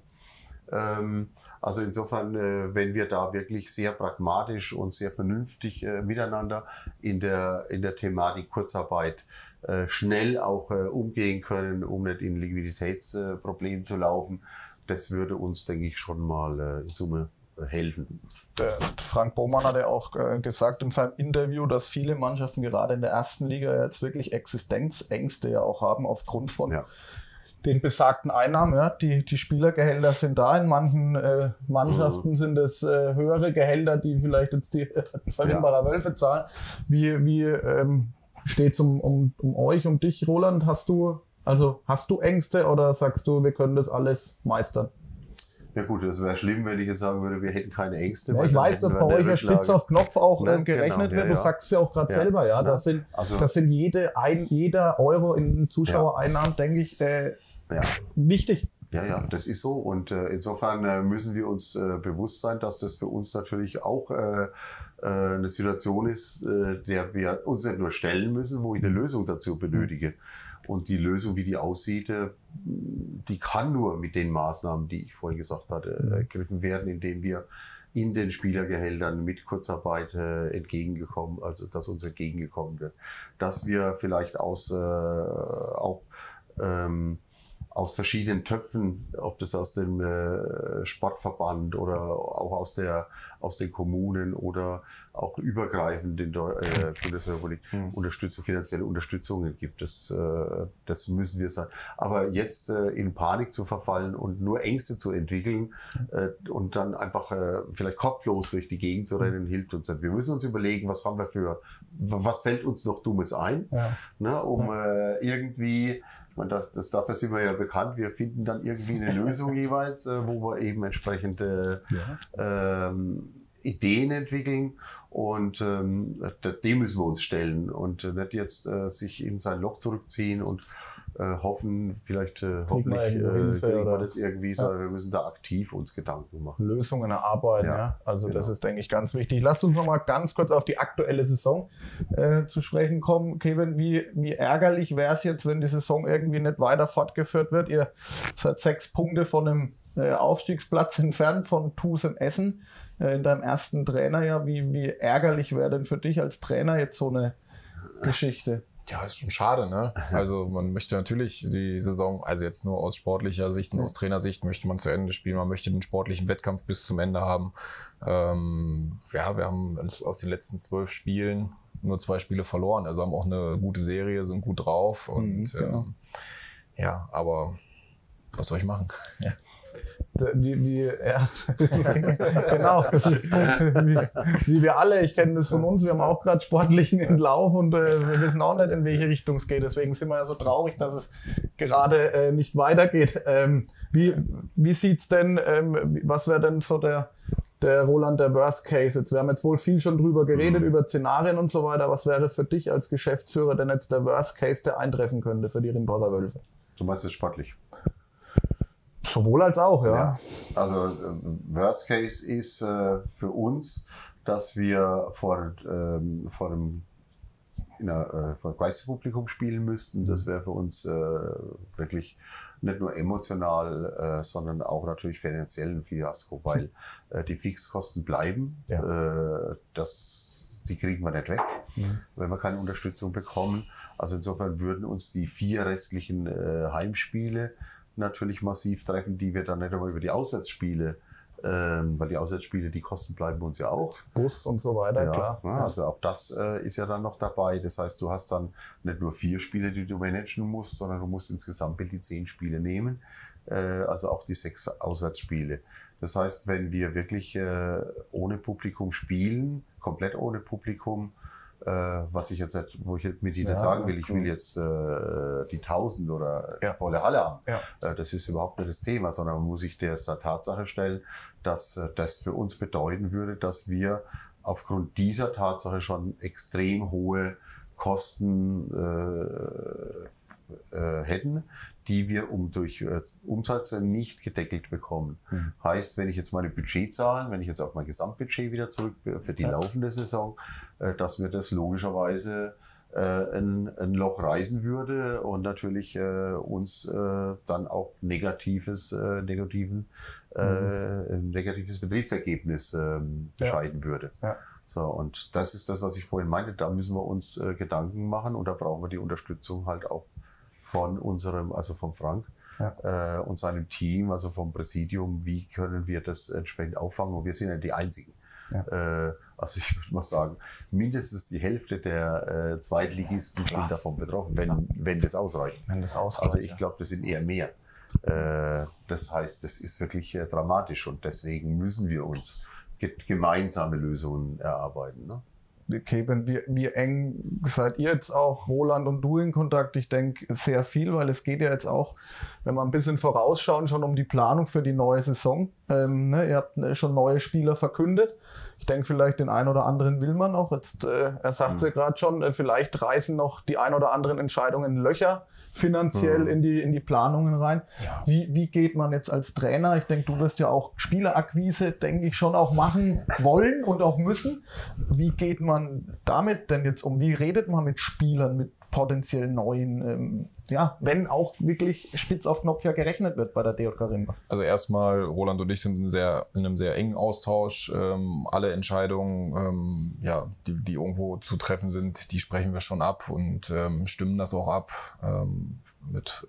S3: Also insofern, wenn wir da wirklich sehr pragmatisch und sehr vernünftig miteinander in der Thematik Kurzarbeit schnell auch umgehen können, um nicht in Liquiditätsproblemen zu laufen, das würde uns, denke ich, schon mal in Summe helfen.
S1: Der Frank Bohmann hat ja auch gesagt in seinem Interview, dass viele Mannschaften gerade in der ersten Liga jetzt wirklich Existenzängste ja auch haben aufgrund von den besagten Einnahmen. Ja. Die Spielergehälter sind da. In manchen Mannschaften sind es höhere Gehälter, die vielleicht jetzt die Rimpa Wölfe zahlen. Wie steht es um euch, um dich, Roland? Hast du Ängste oder sagst du, wir können das alles meistern?
S3: Ja gut, das wäre schlimm, wenn ich jetzt sagen würde, wir hätten keine Ängste.
S1: Ja, ich weiß, dass bei euch ja spitz auf Knopf auch gerechnet wird. Du sagst es ja auch gerade selber, das sind jeder Euro in Zuschauereinnahmen, denke ich, wichtig.
S3: Ja, das ist so. Und insofern müssen wir uns bewusst sein, dass das für uns natürlich auch eine Situation ist, der wir uns nicht nur stellen müssen, wo ich eine Lösung dazu benötige. Und die Lösung, wie die aussieht, die kann nur mit den Maßnahmen, die ich vorhin gesagt hatte, ergriffen werden, indem wir in den Spielergehältern mit Kurzarbeit entgegengekommen, also dass uns entgegengekommen wird. Dass wir vielleicht aus verschiedenen Töpfen, ob das aus dem Sportverband oder auch aus den Kommunen oder auch übergreifend in der Bundesrepublik finanzielle Unterstützungen gibt. Das müssen wir sagen. Aber jetzt in Panik zu verfallen und nur Ängste zu entwickeln und dann einfach vielleicht kopflos durch die Gegend zu rennen, hilft uns nicht. Wir müssen uns überlegen, was fällt uns noch Dummes ein, irgendwie. Dafür sind wir ja bekannt. Wir finden dann irgendwie eine Lösung jeweils, wo wir eben entsprechende Ideen entwickeln und dem müssen wir uns stellen und nicht jetzt sich in sein Loch zurückziehen und hoffen, vielleicht
S1: wir
S3: hoffentlich
S1: irgendwo Hilfe
S3: kriegen wir
S1: oder-
S3: das irgendwie, sondern wir müssen da aktiv uns Gedanken machen.
S1: Lösungen erarbeiten.
S3: Ja,
S1: Ja. Also das
S3: genau.
S1: ist, denke ich, ganz wichtig. Lasst uns noch mal ganz kurz auf die aktuelle Saison zu sprechen kommen. Kevin, wie ärgerlich wäre es jetzt, wenn die Saison irgendwie nicht weiter fortgeführt wird? Ihr seid 6 Punkte von einem Aufstiegsplatz entfernt von TuS in Essen in deinem ersten Trainerjahr. Wie ärgerlich wäre denn für dich als Trainer jetzt so eine Geschichte?
S2: Ja, ist schon schade, ne? Also man möchte natürlich die Saison, also jetzt nur aus sportlicher Sicht und aus Trainersicht möchte man zu Ende spielen, man möchte den sportlichen Wettkampf bis zum Ende haben. Ja, wir haben aus den letzten 12 Spielen nur 2 Spiele verloren, also haben auch eine gute Serie, sind gut drauf und
S1: genau.
S2: ja, aber was soll ich machen? Ja.
S1: Ja. Genau. Wie wir alle, ich kenne das von uns, wir haben auch gerade sportlichen Entlauf und wir wissen auch nicht, in welche Richtung es geht. Deswegen sind wir ja so traurig, dass es gerade nicht weitergeht. Wie sieht's denn, was wäre denn so der Roland, der Worst Case jetzt? Wir haben jetzt wohl viel schon drüber geredet, über Szenarien und so weiter. Was wäre für dich als Geschäftsführer denn jetzt der Worst Case, der eintreffen könnte für die Rimbacher Wölfe?
S3: Du meinst jetzt sportlich?
S1: Sowohl als auch, ja.
S3: Also Worst Case ist für uns, dass wir vor dem Geisterpublikum spielen müssten. Das wäre für uns wirklich nicht nur emotional, sondern auch natürlich finanziell ein Fiasko, weil die Fixkosten bleiben.
S1: Ja.
S3: Die kriegen wir nicht weg, wenn wir keine Unterstützung bekommen. Also insofern würden uns die 4 restlichen Heimspiele natürlich massiv treffen, die wir dann nicht einmal über die Auswärtsspiele, weil die Auswärtsspiele, die Kosten bleiben uns ja auch.
S1: Bus und so weiter,
S3: Ja,
S1: klar.
S3: ja, also auch das ist ja dann noch dabei. Das heißt, du hast dann nicht nur 4 Spiele, die du managen musst, sondern du musst insgesamt die 10 Spiele nehmen, also auch die 6 Auswärtsspiele. Das heißt, wenn wir wirklich ohne Publikum spielen, komplett ohne Publikum, was ich jetzt nicht, wo ich mit Ihnen sagen will, ich will jetzt die 1000 oder volle Halle haben. Ja. Das ist überhaupt nicht das Thema, sondern man muss sich der Tatsache stellen, dass das für uns bedeuten würde, dass wir aufgrund dieser Tatsache schon extrem hohe Kosten hätten, die wir durch Umsätze nicht gedeckelt bekommen. Heißt, wenn ich jetzt meine Budgetzahlen, wenn ich jetzt auf mein Gesamtbudget wieder zurück für die laufende Saison, dass mir das logischerweise ein Loch reißen würde und natürlich uns dann auch negatives Betriebsergebnis bescheiden würde. Ja. So, und das ist das, was ich vorhin meinte. Da müssen wir uns Gedanken machen und da brauchen wir die Unterstützung halt auch von vom Frank und seinem Team, also vom Präsidium. Wie können wir das entsprechend auffangen? Und wir sind ja die Einzigen. Ja. Also ich würde mal sagen, mindestens die Hälfte der Zweitligisten sind davon betroffen, wenn das ausreicht. Also ich glaube, das sind eher mehr. Das heißt, das ist wirklich dramatisch und deswegen müssen wir uns gemeinsame Lösungen erarbeiten. Ne?
S1: Kevin, wie eng seid ihr jetzt auch, Roland und du, in Kontakt? Ich denke sehr viel, weil es geht ja jetzt auch, wenn wir ein bisschen vorausschauen, schon um die Planung für die neue Saison. Ihr habt schon neue Spieler verkündet. Ich denke, vielleicht den einen oder anderen will man auch. Jetzt, er sagt es ja gerade schon, vielleicht reißen noch die ein oder anderen Entscheidungen Löcher finanziell in die Planungen rein. Ja. Wie geht man jetzt als Trainer? Ich denke, du wirst ja auch Spielerakquise, denke ich, schon auch machen wollen und auch müssen. Wie geht man damit denn jetzt um? Wie redet man mit Spielern, mit potenziell neuen, wenn auch wirklich spitz auf Knopf gerechnet wird bei der DJK Rimbach?
S2: Also erstmal, Roland und ich sind in einem sehr engen Austausch. Alle Entscheidungen, die irgendwo zu treffen sind, die sprechen wir schon ab und stimmen das auch ab mit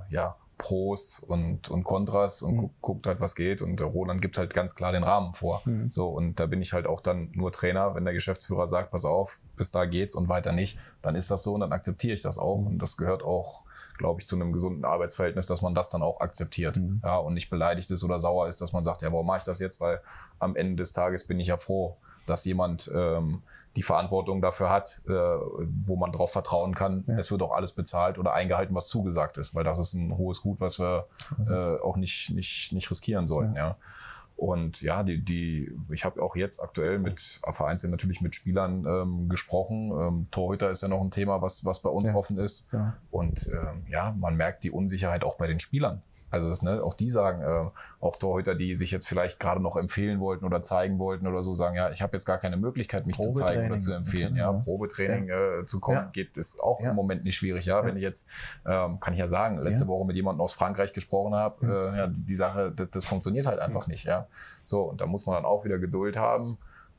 S2: Pros und Kontras und guckt halt, was geht. Und der Roland gibt halt ganz klar den Rahmen vor. So, und da bin ich halt auch dann nur Trainer. Wenn der Geschäftsführer sagt, pass auf, bis da geht's und weiter nicht, dann ist das so und dann akzeptiere ich das auch. Und das gehört auch, glaube ich, zu einem gesunden Arbeitsverhältnis, dass man das dann auch akzeptiert. Ja, und nicht beleidigt ist oder sauer ist, dass man sagt, ja, warum mache ich das jetzt? Weil am Ende des Tages bin ich ja froh, dass jemand die Verantwortung dafür hat, wo man drauf vertrauen kann. Ja. Es wird auch alles bezahlt oder eingehalten, was zugesagt ist, weil das ist ein hohes Gut, was wir auch nicht riskieren sollten. Ja. Und ja, ich habe auch jetzt aktuell vereinzelt natürlich mit Spielern gesprochen. Torhüter ist ja noch ein Thema, was bei uns offen ist. Ja. Und man merkt die Unsicherheit auch bei den Spielern. Also auch die sagen, auch Torhüter, die sich jetzt vielleicht gerade noch empfehlen wollten oder zeigen wollten oder so, sagen, ja, ich habe jetzt gar keine Möglichkeit, mich zu zeigen oder zu empfehlen. Ja, Probetraining zu kommen, ist auch im Moment nicht schwierig. Ja, wenn ich jetzt, kann ich ja sagen, letzte Woche mit jemandem aus Frankreich gesprochen habe, die Sache, das funktioniert halt einfach nicht. Ja, so, und da muss man dann auch wieder Geduld haben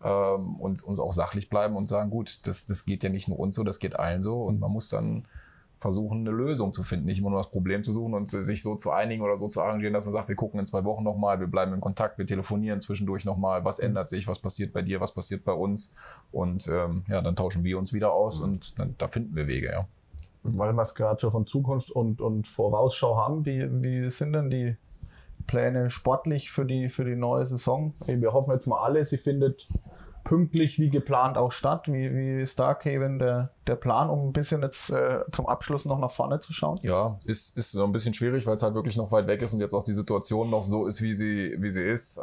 S2: und auch sachlich bleiben und sagen, gut, das geht ja nicht nur uns so, das geht allen so, und man muss dann versuchen, eine Lösung zu finden, nicht immer nur das Problem zu suchen und sich so zu einigen oder so zu arrangieren, dass man sagt, wir gucken in 2 Wochen nochmal, wir bleiben in Kontakt, wir telefonieren zwischendurch nochmal, was ändert sich, was passiert bei dir, was passiert bei uns, und dann tauschen wir uns wieder aus und da finden wir Wege, ja.
S1: Weil wir es gerade schon von Zukunft und Vorausschau haben, wie sind denn die Pläne sportlich für die neue Saison? Wir hoffen jetzt mal alle, sie findet pünktlich wie geplant auch statt. Wie ist da, Kevin, der Plan, um ein bisschen jetzt zum Abschluss noch nach vorne zu schauen?
S2: Ja, ist so ein bisschen schwierig, weil es halt wirklich noch weit weg ist und jetzt auch die Situation noch so ist, wie sie ist.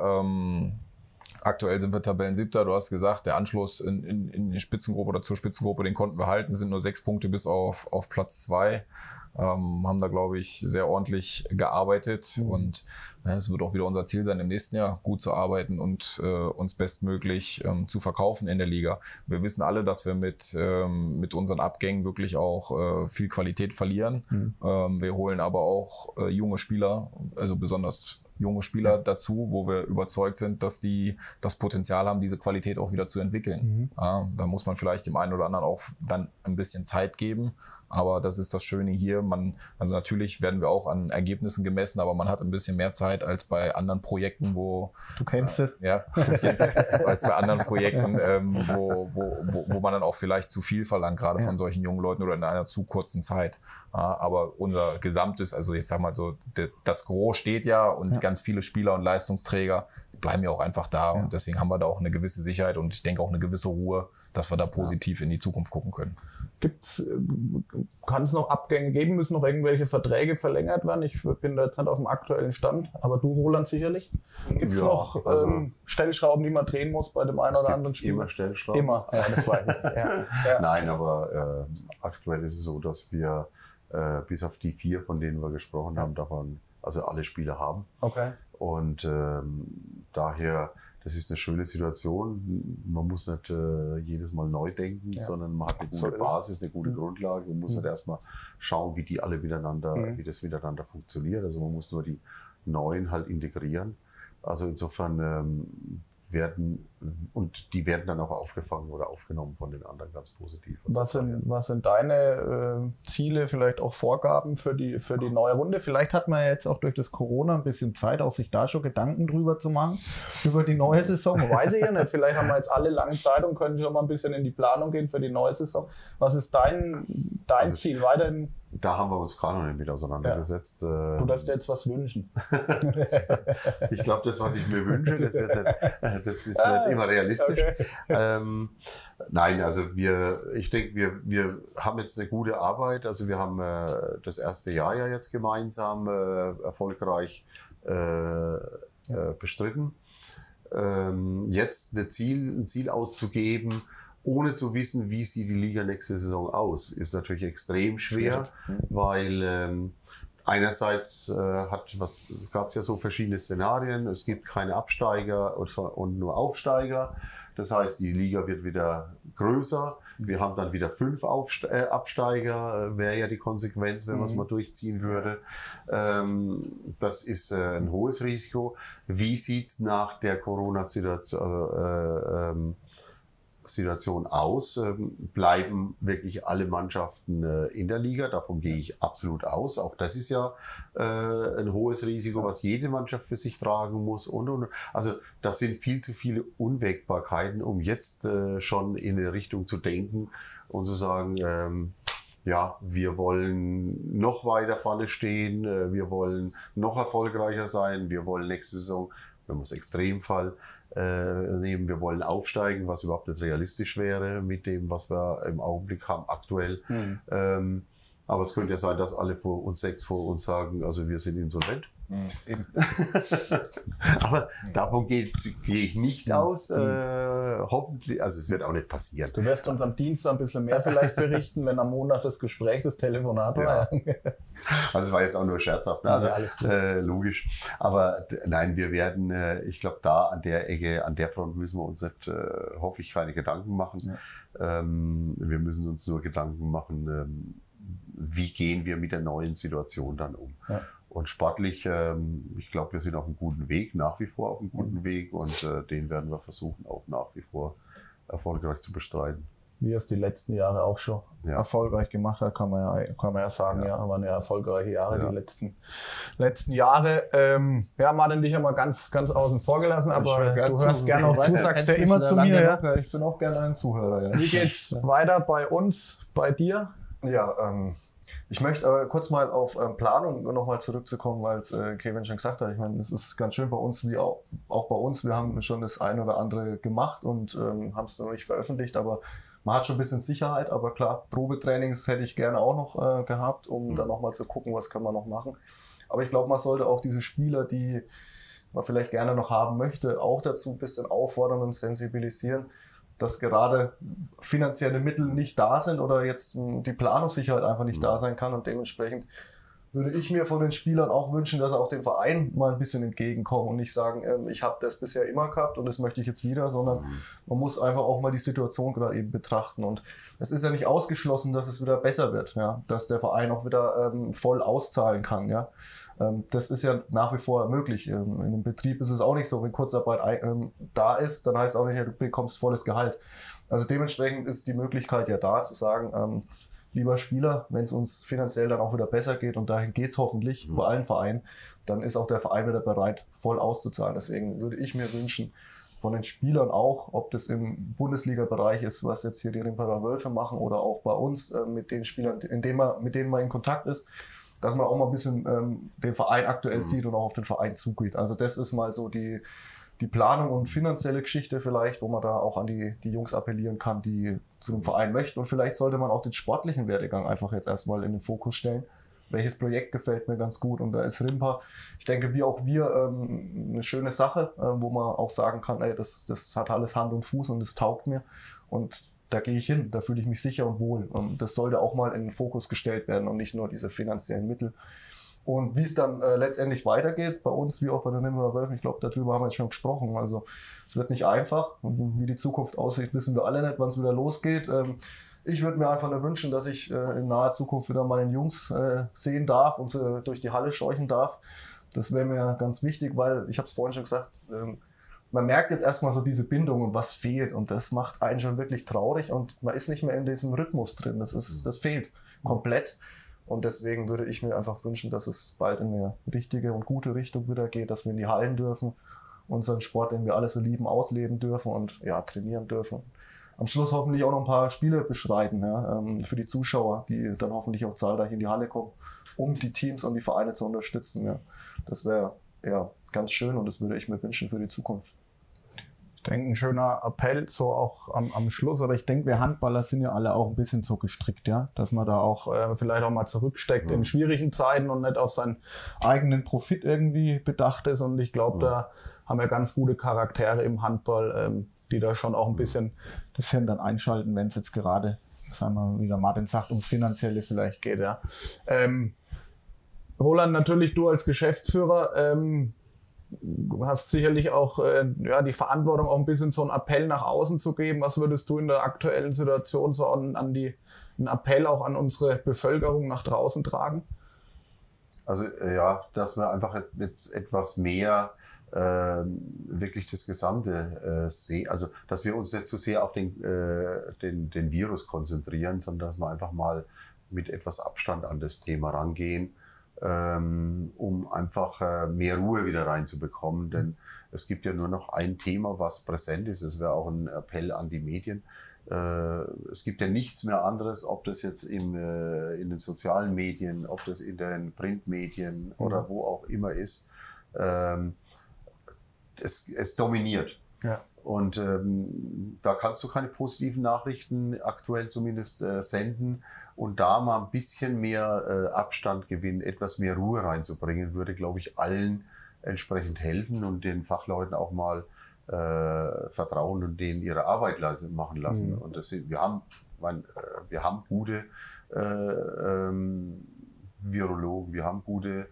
S2: Aktuell sind wir Tabellen-7. Du hast gesagt, der Anschluss in die Spitzengruppe oder zur Spitzengruppe, den konnten wir halten, sind nur 6 Punkte bis auf Platz 2. Haben da, glaube ich, sehr ordentlich gearbeitet und es wird auch wieder unser Ziel sein, im nächsten Jahr gut zu arbeiten und uns bestmöglich zu verkaufen in der Liga. Wir wissen alle, dass wir mit unseren Abgängen wirklich auch viel Qualität verlieren. Wir holen aber auch junge Spieler, also besonders junge Spieler dazu, wo wir überzeugt sind, dass die das Potenzial haben, diese Qualität auch wieder zu entwickeln. Ja, da muss man vielleicht dem einen oder anderen auch dann ein bisschen Zeit geben. Aber das ist das Schöne hier. Also natürlich werden wir auch an Ergebnissen gemessen, aber man hat ein bisschen mehr Zeit als bei anderen Projekten, wo...
S1: Du kennst es.
S2: Ja, als bei anderen Projekten, wo man dann auch vielleicht zu viel verlangt, gerade von solchen jungen Leuten oder in einer zu kurzen Zeit. Aber unser gesamtes, also jetzt sag mal so, das Gros steht ja und ganz viele Spieler und Leistungsträger bleiben ja auch einfach da und deswegen haben wir da auch eine gewisse Sicherheit und ich denke auch eine gewisse Ruhe, dass wir da positiv in die Zukunft gucken können.
S1: Kann es noch Abgänge geben? Müssen noch irgendwelche Verträge verlängert werden? Ich bin da jetzt nicht auf dem aktuellen Stand, aber du, Roland, sicherlich. Gibt es noch Stellschrauben, die man drehen muss bei dem einen oder anderen Spieler?
S3: Immer Stellschrauben.
S1: Immer, ja, das weiß ich. Ja.
S3: Nein, aber aktuell ist es so, dass wir bis auf die 4, von denen wir gesprochen haben, davon also alle Spieler haben.
S1: Okay.
S3: Und daher, das ist eine schöne Situation. Man muss nicht jedes Mal neu denken, sondern man hat eine gute Basis, eine gute Grundlage. Man muss halt erstmal schauen, wie die alle wie das miteinander funktioniert. Also man muss nur die Neuen halt integrieren. Also insofern die werden dann auch aufgefangen oder aufgenommen von den anderen ganz positiv.
S1: Was sind deine Ziele, vielleicht auch Vorgaben für die neue Runde? Vielleicht hat man jetzt auch durch das Corona ein bisschen Zeit, auch sich da schon Gedanken drüber zu machen, über die neue Saison. Weiß ich ja nicht. Vielleicht haben wir jetzt alle lange Zeit und können schon mal ein bisschen in die Planung gehen für die neue Saison. Was ist dein Ziel weiterhin?
S3: Da haben wir uns gerade noch nicht mit auseinandergesetzt.
S1: Du darfst dir jetzt was wünschen.
S3: Ich glaube, das, was ich mir wünsche, das ist nicht immer realistisch. Okay. Nein, also ich denke, wir haben jetzt eine gute Arbeit. Also wir haben das erste Jahr ja jetzt gemeinsam erfolgreich bestritten. Jetzt ein Ziel auszugeben, ohne zu wissen, wie sieht die Liga nächste Saison aus, ist natürlich extrem schwer, weil einerseits gab es ja so verschiedene Szenarien. Es gibt keine Absteiger und nur Aufsteiger. Das heißt, die Liga wird wieder größer. Wir haben dann wieder 5 Absteiger, wäre ja die Konsequenz, wenn man es mal durchziehen würde. Das ist ein hohes Risiko. Wie sieht's nach der Corona-Situation aus? Bleiben wirklich alle Mannschaften in der Liga? Davon gehe ich absolut aus. Auch das ist ja ein hohes Risiko, was jede Mannschaft für sich tragen muss. Also das sind viel zu viele Unwägbarkeiten, um jetzt schon in eine Richtung zu denken und zu sagen, wir wollen noch weiter vorne stehen, wir wollen noch erfolgreicher sein, wir wollen nächste Saison, wenn wir es Extremfall nehmen, wir wollen aufsteigen, was überhaupt nicht realistisch wäre mit dem, was wir im Augenblick haben aktuell. Aber es könnte ja sein, dass alle uns 6 vor uns sagen, also wir sind insolvent.
S4: Eben.
S3: Aber davon gehe ich nicht aus. Hoffentlich, also es wird auch nicht passieren.
S1: Du wirst uns am Dienstag ein bisschen mehr vielleicht berichten, wenn am Montag das Gespräch, das Telefonat war.
S3: Ja. Also es war jetzt auch nur scherzhaft, ne? Also logisch. Aber nein, wir werden, ich glaube, da an der Ecke, an der Front müssen wir uns nicht, hoffe ich, keine Gedanken machen. Ja. Wir müssen uns nur Gedanken machen, wie gehen wir mit der neuen Situation dann um. Ja. Und sportlich, ich glaube, wir sind auf einem guten Weg, nach wie vor auf einem guten Weg, und den werden wir versuchen, auch nach wie vor erfolgreich zu bestreiten.
S1: Wie es die letzten Jahre auch schon erfolgreich gemacht hat, kann man ja sagen, waren ja erfolgreiche Jahre, die letzten Jahre. Martin, dich haben wir ganz außen vor gelassen, aber du hörst gerne auch zu, sagst ja immer zu mir.
S4: Ja. Ich bin auch gerne ein Zuhörer. Ja.
S1: Wie geht's weiter bei uns, bei dir?
S4: Ja, ich möchte aber kurz mal auf Planung nochmal zurückzukommen, weil es Kevin schon gesagt hat. Ich meine, es ist ganz schön bei uns, wie auch bei uns. Wir haben schon das eine oder andere gemacht und haben es noch nicht veröffentlicht, aber man hat schon ein bisschen Sicherheit. Aber klar, Probetrainings hätte ich gerne auch noch gehabt, um dann nochmal zu gucken, was können wir noch machen. Aber ich glaube, man sollte auch diese Spieler, die man vielleicht gerne noch haben möchte, auch dazu ein bisschen auffordern und sensibilisieren, dass gerade finanzielle Mittel nicht da sind oder jetzt die Planungssicherheit einfach nicht da sein kann, und dementsprechend würde ich mir von den Spielern auch wünschen, dass sie auch dem Verein mal ein bisschen entgegenkommen und nicht sagen, ich habe das bisher immer gehabt und das möchte ich jetzt wieder, sondern man muss einfach auch mal die Situation gerade eben betrachten, und es ist ja nicht ausgeschlossen, dass es wieder besser wird, ja, dass der Verein auch wieder voll auszahlen kann, ja. Das ist ja nach wie vor möglich. In einem Betrieb ist es auch nicht so, wenn Kurzarbeit da ist, dann heißt es auch nicht, du bekommst volles Gehalt. Also dementsprechend ist die Möglichkeit ja da, zu sagen, lieber Spieler, wenn es uns finanziell dann auch wieder besser geht, und dahin geht es hoffentlich bei allen Vereinen, dann ist auch der Verein wieder bereit, voll auszuzahlen. Deswegen würde ich mir wünschen, von den Spielern auch, ob das im Bundesliga-Bereich ist, was jetzt hier die Rimperer Wölfe machen, oder auch bei uns mit den Spielern, mit denen man in Kontakt ist, dass man auch mal ein bisschen den Verein aktuell sieht und auch auf den Verein zugeht. Also das ist mal so die Planung und finanzielle Geschichte vielleicht, wo man da auch an die Jungs appellieren kann, die zu dem Verein möchten. Und vielleicht sollte man auch den sportlichen Werdegang einfach jetzt erstmal in den Fokus stellen. Welches Projekt gefällt mir ganz gut? Und da ist Rimper, ich denke, wie auch wir, eine schöne Sache, wo man auch sagen kann, ey, das hat alles Hand und Fuß und das taugt mir. Und da gehe ich hin, da fühle ich mich sicher und wohl. Und das sollte auch mal in den Fokus gestellt werden und nicht nur diese finanziellen Mittel. Und wie es dann letztendlich weitergeht, bei uns wie auch bei den Rimperer Wölfen, ich glaube, darüber haben wir jetzt schon gesprochen. Also es wird nicht einfach. Und wie die Zukunft aussieht, wissen wir alle nicht, wann es wieder losgeht. Ich würde mir einfach nur wünschen, dass ich in naher Zukunft wieder mal den Jungs sehen darf und sie durch die Halle scheuchen darf. Das wäre mir ganz wichtig, weil, ich habe es vorhin schon gesagt, man merkt jetzt erstmal so diese Bindung und was fehlt, und das macht einen schon wirklich traurig, und man ist nicht mehr in diesem Rhythmus drin. Das fehlt komplett, und deswegen würde ich mir einfach wünschen, dass es bald in eine richtige und gute Richtung wieder geht, dass wir in die Hallen dürfen, unseren Sport, den wir alle so lieben, ausleben dürfen und ja, trainieren dürfen. Am Schluss hoffentlich auch noch ein paar Spiele beschreiten, ja, für die Zuschauer, die dann hoffentlich auch zahlreich in die Halle kommen, um die Teams und die Vereine zu unterstützen. Ja. Das wäre ja ganz schön, und das würde ich mir wünschen für die Zukunft.
S1: Ich denke, ein schöner Appell so auch am Schluss, aber ich denke, wir Handballer sind ja alle auch ein bisschen so gestrickt, ja, dass man da auch vielleicht auch mal zurücksteckt in schwierigen Zeiten und nicht auf seinen eigenen Profit irgendwie bedacht ist, und ich glaube, da haben wir ganz gute Charaktere im Handball, die da schon auch ein bisschen das Hirn dann einschalten, wenn es jetzt gerade, sagen wir, wie der Martin sagt, ums Finanzielle vielleicht geht, ja. Roland, natürlich du als Geschäftsführer, du hast sicherlich auch die Verantwortung, auch ein bisschen so einen Appell nach außen zu geben. Was würdest du in der aktuellen Situation so einen Appell auch an unsere Bevölkerung nach draußen tragen?
S3: Also ja, dass wir einfach jetzt etwas mehr wirklich das Gesamte sehen. Also dass wir uns nicht zu sehr auf den Virus konzentrieren, sondern dass wir einfach mal mit etwas Abstand an das Thema rangehen, um einfach mehr Ruhe wieder reinzubekommen. Denn es gibt ja nur noch ein Thema, was präsent ist. Es wäre auch ein Appell an die Medien. Es gibt ja nichts mehr anderes, ob das jetzt in den sozialen Medien, ob das in den Printmedien oder wo auch immer ist. Es dominiert. Ja. Und da kannst du keine positiven Nachrichten aktuell zumindest senden. Und da mal ein bisschen mehr Abstand gewinnen, etwas mehr Ruhe reinzubringen, würde, glaube ich, allen entsprechend helfen und den Fachleuten auch mal vertrauen und denen ihre Arbeit machen lassen. Und wir haben gute Virologen, wir haben gute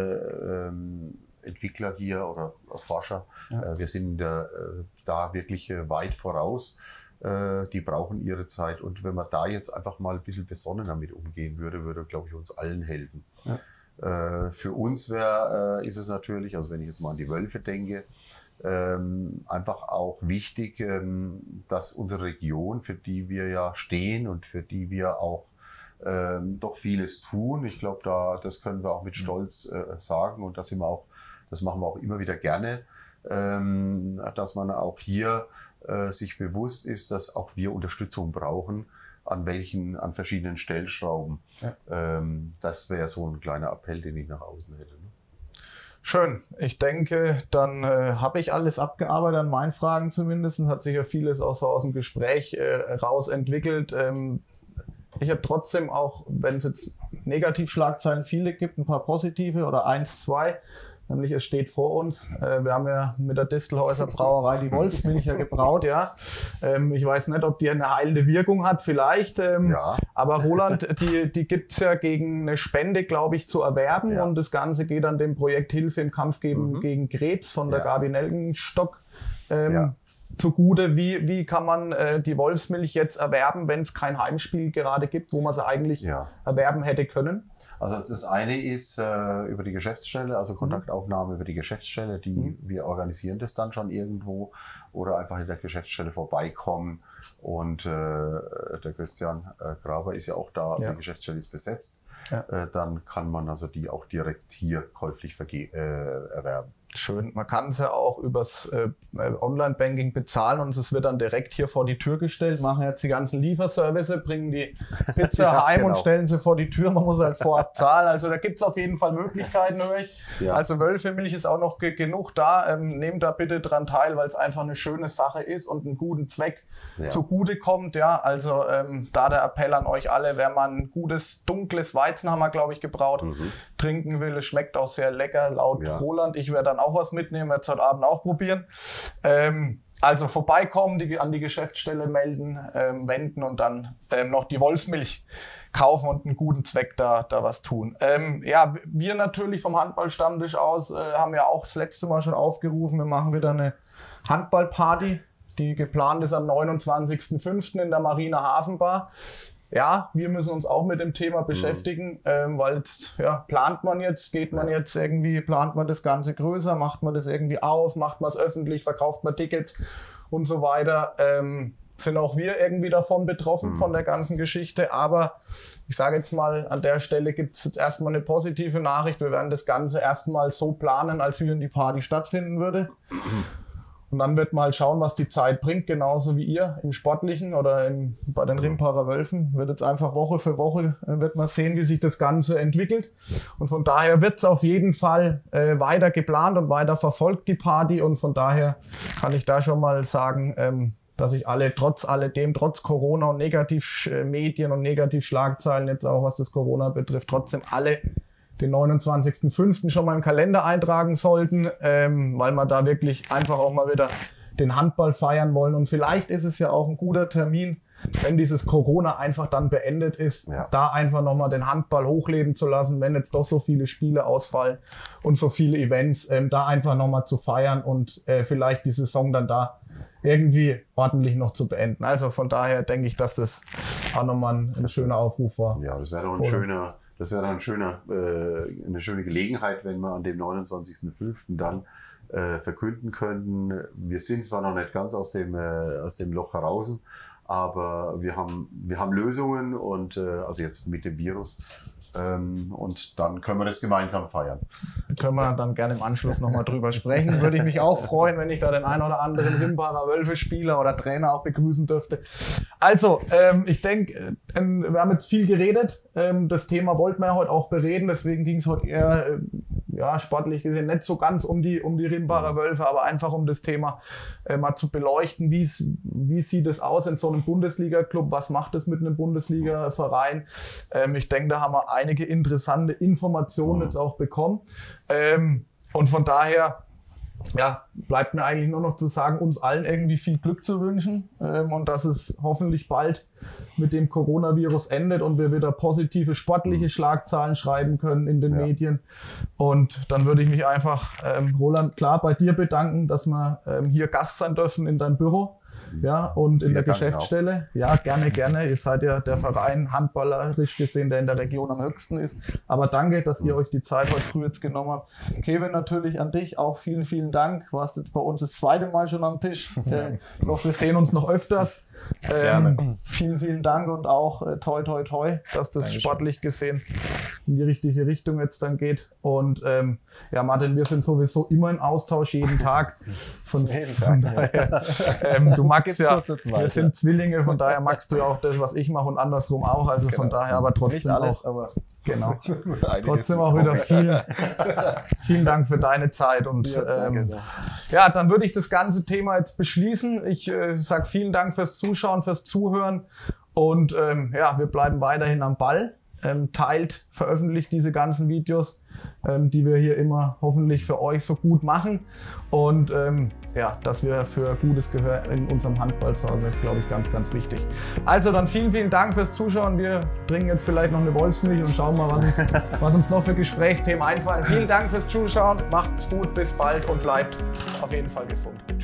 S3: Entwickler hier oder Forscher. Ja. Wir sind da wirklich weit voraus. Die brauchen ihre Zeit. Und wenn man da jetzt einfach mal ein bisschen besonnener mit umgehen würde, glaube ich, uns allen helfen. Ja. Für uns ist es natürlich, also wenn ich jetzt mal an die Wölfe denke, einfach auch wichtig, dass unsere Region, für die wir ja stehen und für die wir auch doch vieles tun. Ich glaube, das können wir auch mit Stolz sagen und das machen wir auch immer wieder gerne, dass man auch hier sich bewusst ist, dass auch wir Unterstützung brauchen, an verschiedenen Stellschrauben. Ja. Das wäre so ein kleiner Appell, den ich nach außen hätte. Ne?
S1: Schön. Ich denke, dann habe ich alles abgearbeitet an meinen Fragen zumindest. Hat sich ja vieles auch so aus dem Gespräch raus entwickelt. Ich habe trotzdem auch, wenn es jetzt Negativschlagzeilen viele gibt, ein paar positive oder 1, 2. Nämlich es steht vor uns, wir haben ja mit der Distelhäuser Brauerei die Wolfsmilch ja gebraut, ja. Ich weiß nicht, ob die eine heilende Wirkung hat, vielleicht. Ja. Aber Roland, die gibt's ja gegen eine Spende, glaube ich, zu erwerben. Ja. Und das Ganze geht an dem Projekt Hilfe im Kampf gegen Krebs von der Gabi Nelkenstock zugute. Wie kann man die Wolfsmilch jetzt erwerben, wenn es kein Heimspiel gerade gibt, wo man sie eigentlich erwerben hätte können?
S3: Also das eine ist über die Geschäftsstelle, also Kontaktaufnahme über die Geschäftsstelle, wir organisieren das dann schon irgendwo oder einfach in der Geschäftsstelle vorbeikommen und der Christian Graber ist ja auch da, also die Geschäftsstelle ist besetzt, dann kann man also die auch direkt hier käuflich erwerben.
S1: Schön. Man kann es ja auch übers Online-Banking bezahlen und es wird dann direkt hier vor die Tür gestellt. Machen jetzt die ganzen Lieferservice, bringen die Pizza heim und stellen sie vor die Tür. Man muss halt vorab zahlen. Also da gibt es auf jeden Fall Möglichkeiten, höre ich. Ja. Also Wölfemilch ist auch noch genug da. Nehmt da bitte dran teil, weil es einfach eine schöne Sache ist und einen guten Zweck zugutekommt. Ja, also da der Appell an euch alle, wer mal ein gutes, dunkles Weizen, haben wir, glaube ich, gebraut, trinken will. Es schmeckt auch sehr lecker, laut Roland. Ich werde dann auch was mitnehmen, werde es heute Abend auch probieren. Also vorbeikommen, an die Geschäftsstelle melden, wenden und dann noch die Wolfsmilch kaufen und einen guten Zweck da was tun. Wir natürlich vom Handballstammtisch aus haben ja auch das letzte Mal schon aufgerufen, wir machen wieder eine Handballparty, die geplant ist am 29.05. in der Marina Hafenbar. Ja, wir müssen uns auch mit dem Thema beschäftigen, weil jetzt plant man das Ganze größer, macht man das irgendwie auf, macht man es öffentlich, verkauft man Tickets und so weiter. Sind auch wir irgendwie davon betroffen, von der ganzen Geschichte. Aber ich sage jetzt mal, an der Stelle gibt es jetzt erstmal eine positive Nachricht. Wir werden das Ganze erstmal so planen, als wenn die Party stattfinden würde. Und dann wird man halt schauen, was die Zeit bringt, genauso wie ihr im Sportlichen oder bei den Rimparer Wölfen. Wird jetzt einfach Woche für Woche, wird man sehen, wie sich das Ganze entwickelt. Und von daher wird es auf jeden Fall weiter geplant und weiter verfolgt, die Party. Und von daher kann ich da schon mal sagen, dass ich trotz Corona und Negativmedien und Negativschlagzeilen jetzt auch, was das Corona betrifft, trotzdem alle den 29.05. schon mal im Kalender eintragen sollten, weil wir da wirklich einfach auch mal wieder den Handball feiern wollen. Und vielleicht ist es ja auch ein guter Termin, wenn dieses Corona einfach dann beendet ist, da einfach nochmal den Handball hochleben zu lassen, wenn jetzt doch so viele Spiele ausfallen und so viele Events, da einfach nochmal zu feiern und vielleicht die Saison dann da irgendwie ordentlich noch zu beenden. Also von daher denke ich, dass das auch nochmal ein schöner Aufruf war.
S3: Ja, das wäre doch eine schöne Gelegenheit, wenn wir an dem 29.05. dann verkünden könnten. Wir sind zwar noch nicht ganz aus dem Loch heraus, aber wir haben Lösungen und also jetzt mit dem Virus. Und dann können wir das gemeinsam feiern.
S1: Können wir dann gerne im Anschluss nochmal drüber sprechen. Würde ich mich auch freuen, wenn ich da den einen oder anderen Rimparer Wölfe-Spieler oder Trainer auch begrüßen dürfte. Also, ich denke, wir haben jetzt viel geredet. Das Thema wollten wir ja heute auch bereden. Deswegen ging es heute eher ja, sportlich gesehen nicht so ganz um die Rimbacher Wölfe, aber einfach um das Thema mal zu beleuchten, wie sieht es aus in so einem Bundesliga-Club, was macht es mit einem Bundesliga-Verein. Ich denke, da haben wir einige interessante Informationen jetzt auch bekommen. Und von daher, ja, bleibt mir eigentlich nur noch zu sagen, uns allen irgendwie viel Glück zu wünschen und dass es hoffentlich bald mit dem Coronavirus endet und wir wieder positive sportliche Schlagzeilen schreiben können in den Medien. Und dann würde ich mich einfach, Roland, klar bei dir bedanken, dass wir hier Gast sein dürfen in deinem Büro. Ja, und in der Geschäftsstelle. Ja, gerne, gerne. Ihr seid ja der Verein handballerisch gesehen, der in der Region am höchsten ist. Aber danke, dass ihr euch die Zeit heute früh jetzt genommen habt. Kevin, natürlich an dich auch vielen, vielen Dank. Du warst jetzt bei uns das zweite Mal schon am Tisch. Ich hoffe, wir sehen uns noch öfters. Vielen, vielen Dank und auch toi, toi, toi, dass das sportlich gesehen in die richtige Richtung jetzt dann geht. Und ja, Martin, wir sind sowieso immer im Austausch, jeden Tag. Von daher, du magst ja, wir sind Zwillinge, von daher magst du ja auch das, was ich mache und andersrum auch. Also von daher, aber trotzdem
S4: nicht alles,
S1: auch,
S4: aber
S1: genau. Trotzdem auch wieder vielen Dank für deine Zeit. Und ja, dann würde ich das ganze Thema jetzt beschließen. Ich sage vielen Dank fürs Zuschauen, fürs Zuhören und ja, wir bleiben weiterhin am Ball. Teilt, veröffentlicht diese ganzen Videos, die wir hier immer hoffentlich für euch so gut machen und ja, dass wir für gutes Gehör in unserem Handball sorgen, ist, glaube ich, ganz, ganz wichtig. Also dann vielen, vielen Dank fürs Zuschauen. Wir trinken jetzt vielleicht noch eine Wolfsmilch und schauen mal, was uns noch für Gesprächsthemen einfallen. Vielen Dank fürs Zuschauen, macht's gut, bis bald und bleibt auf jeden Fall gesund.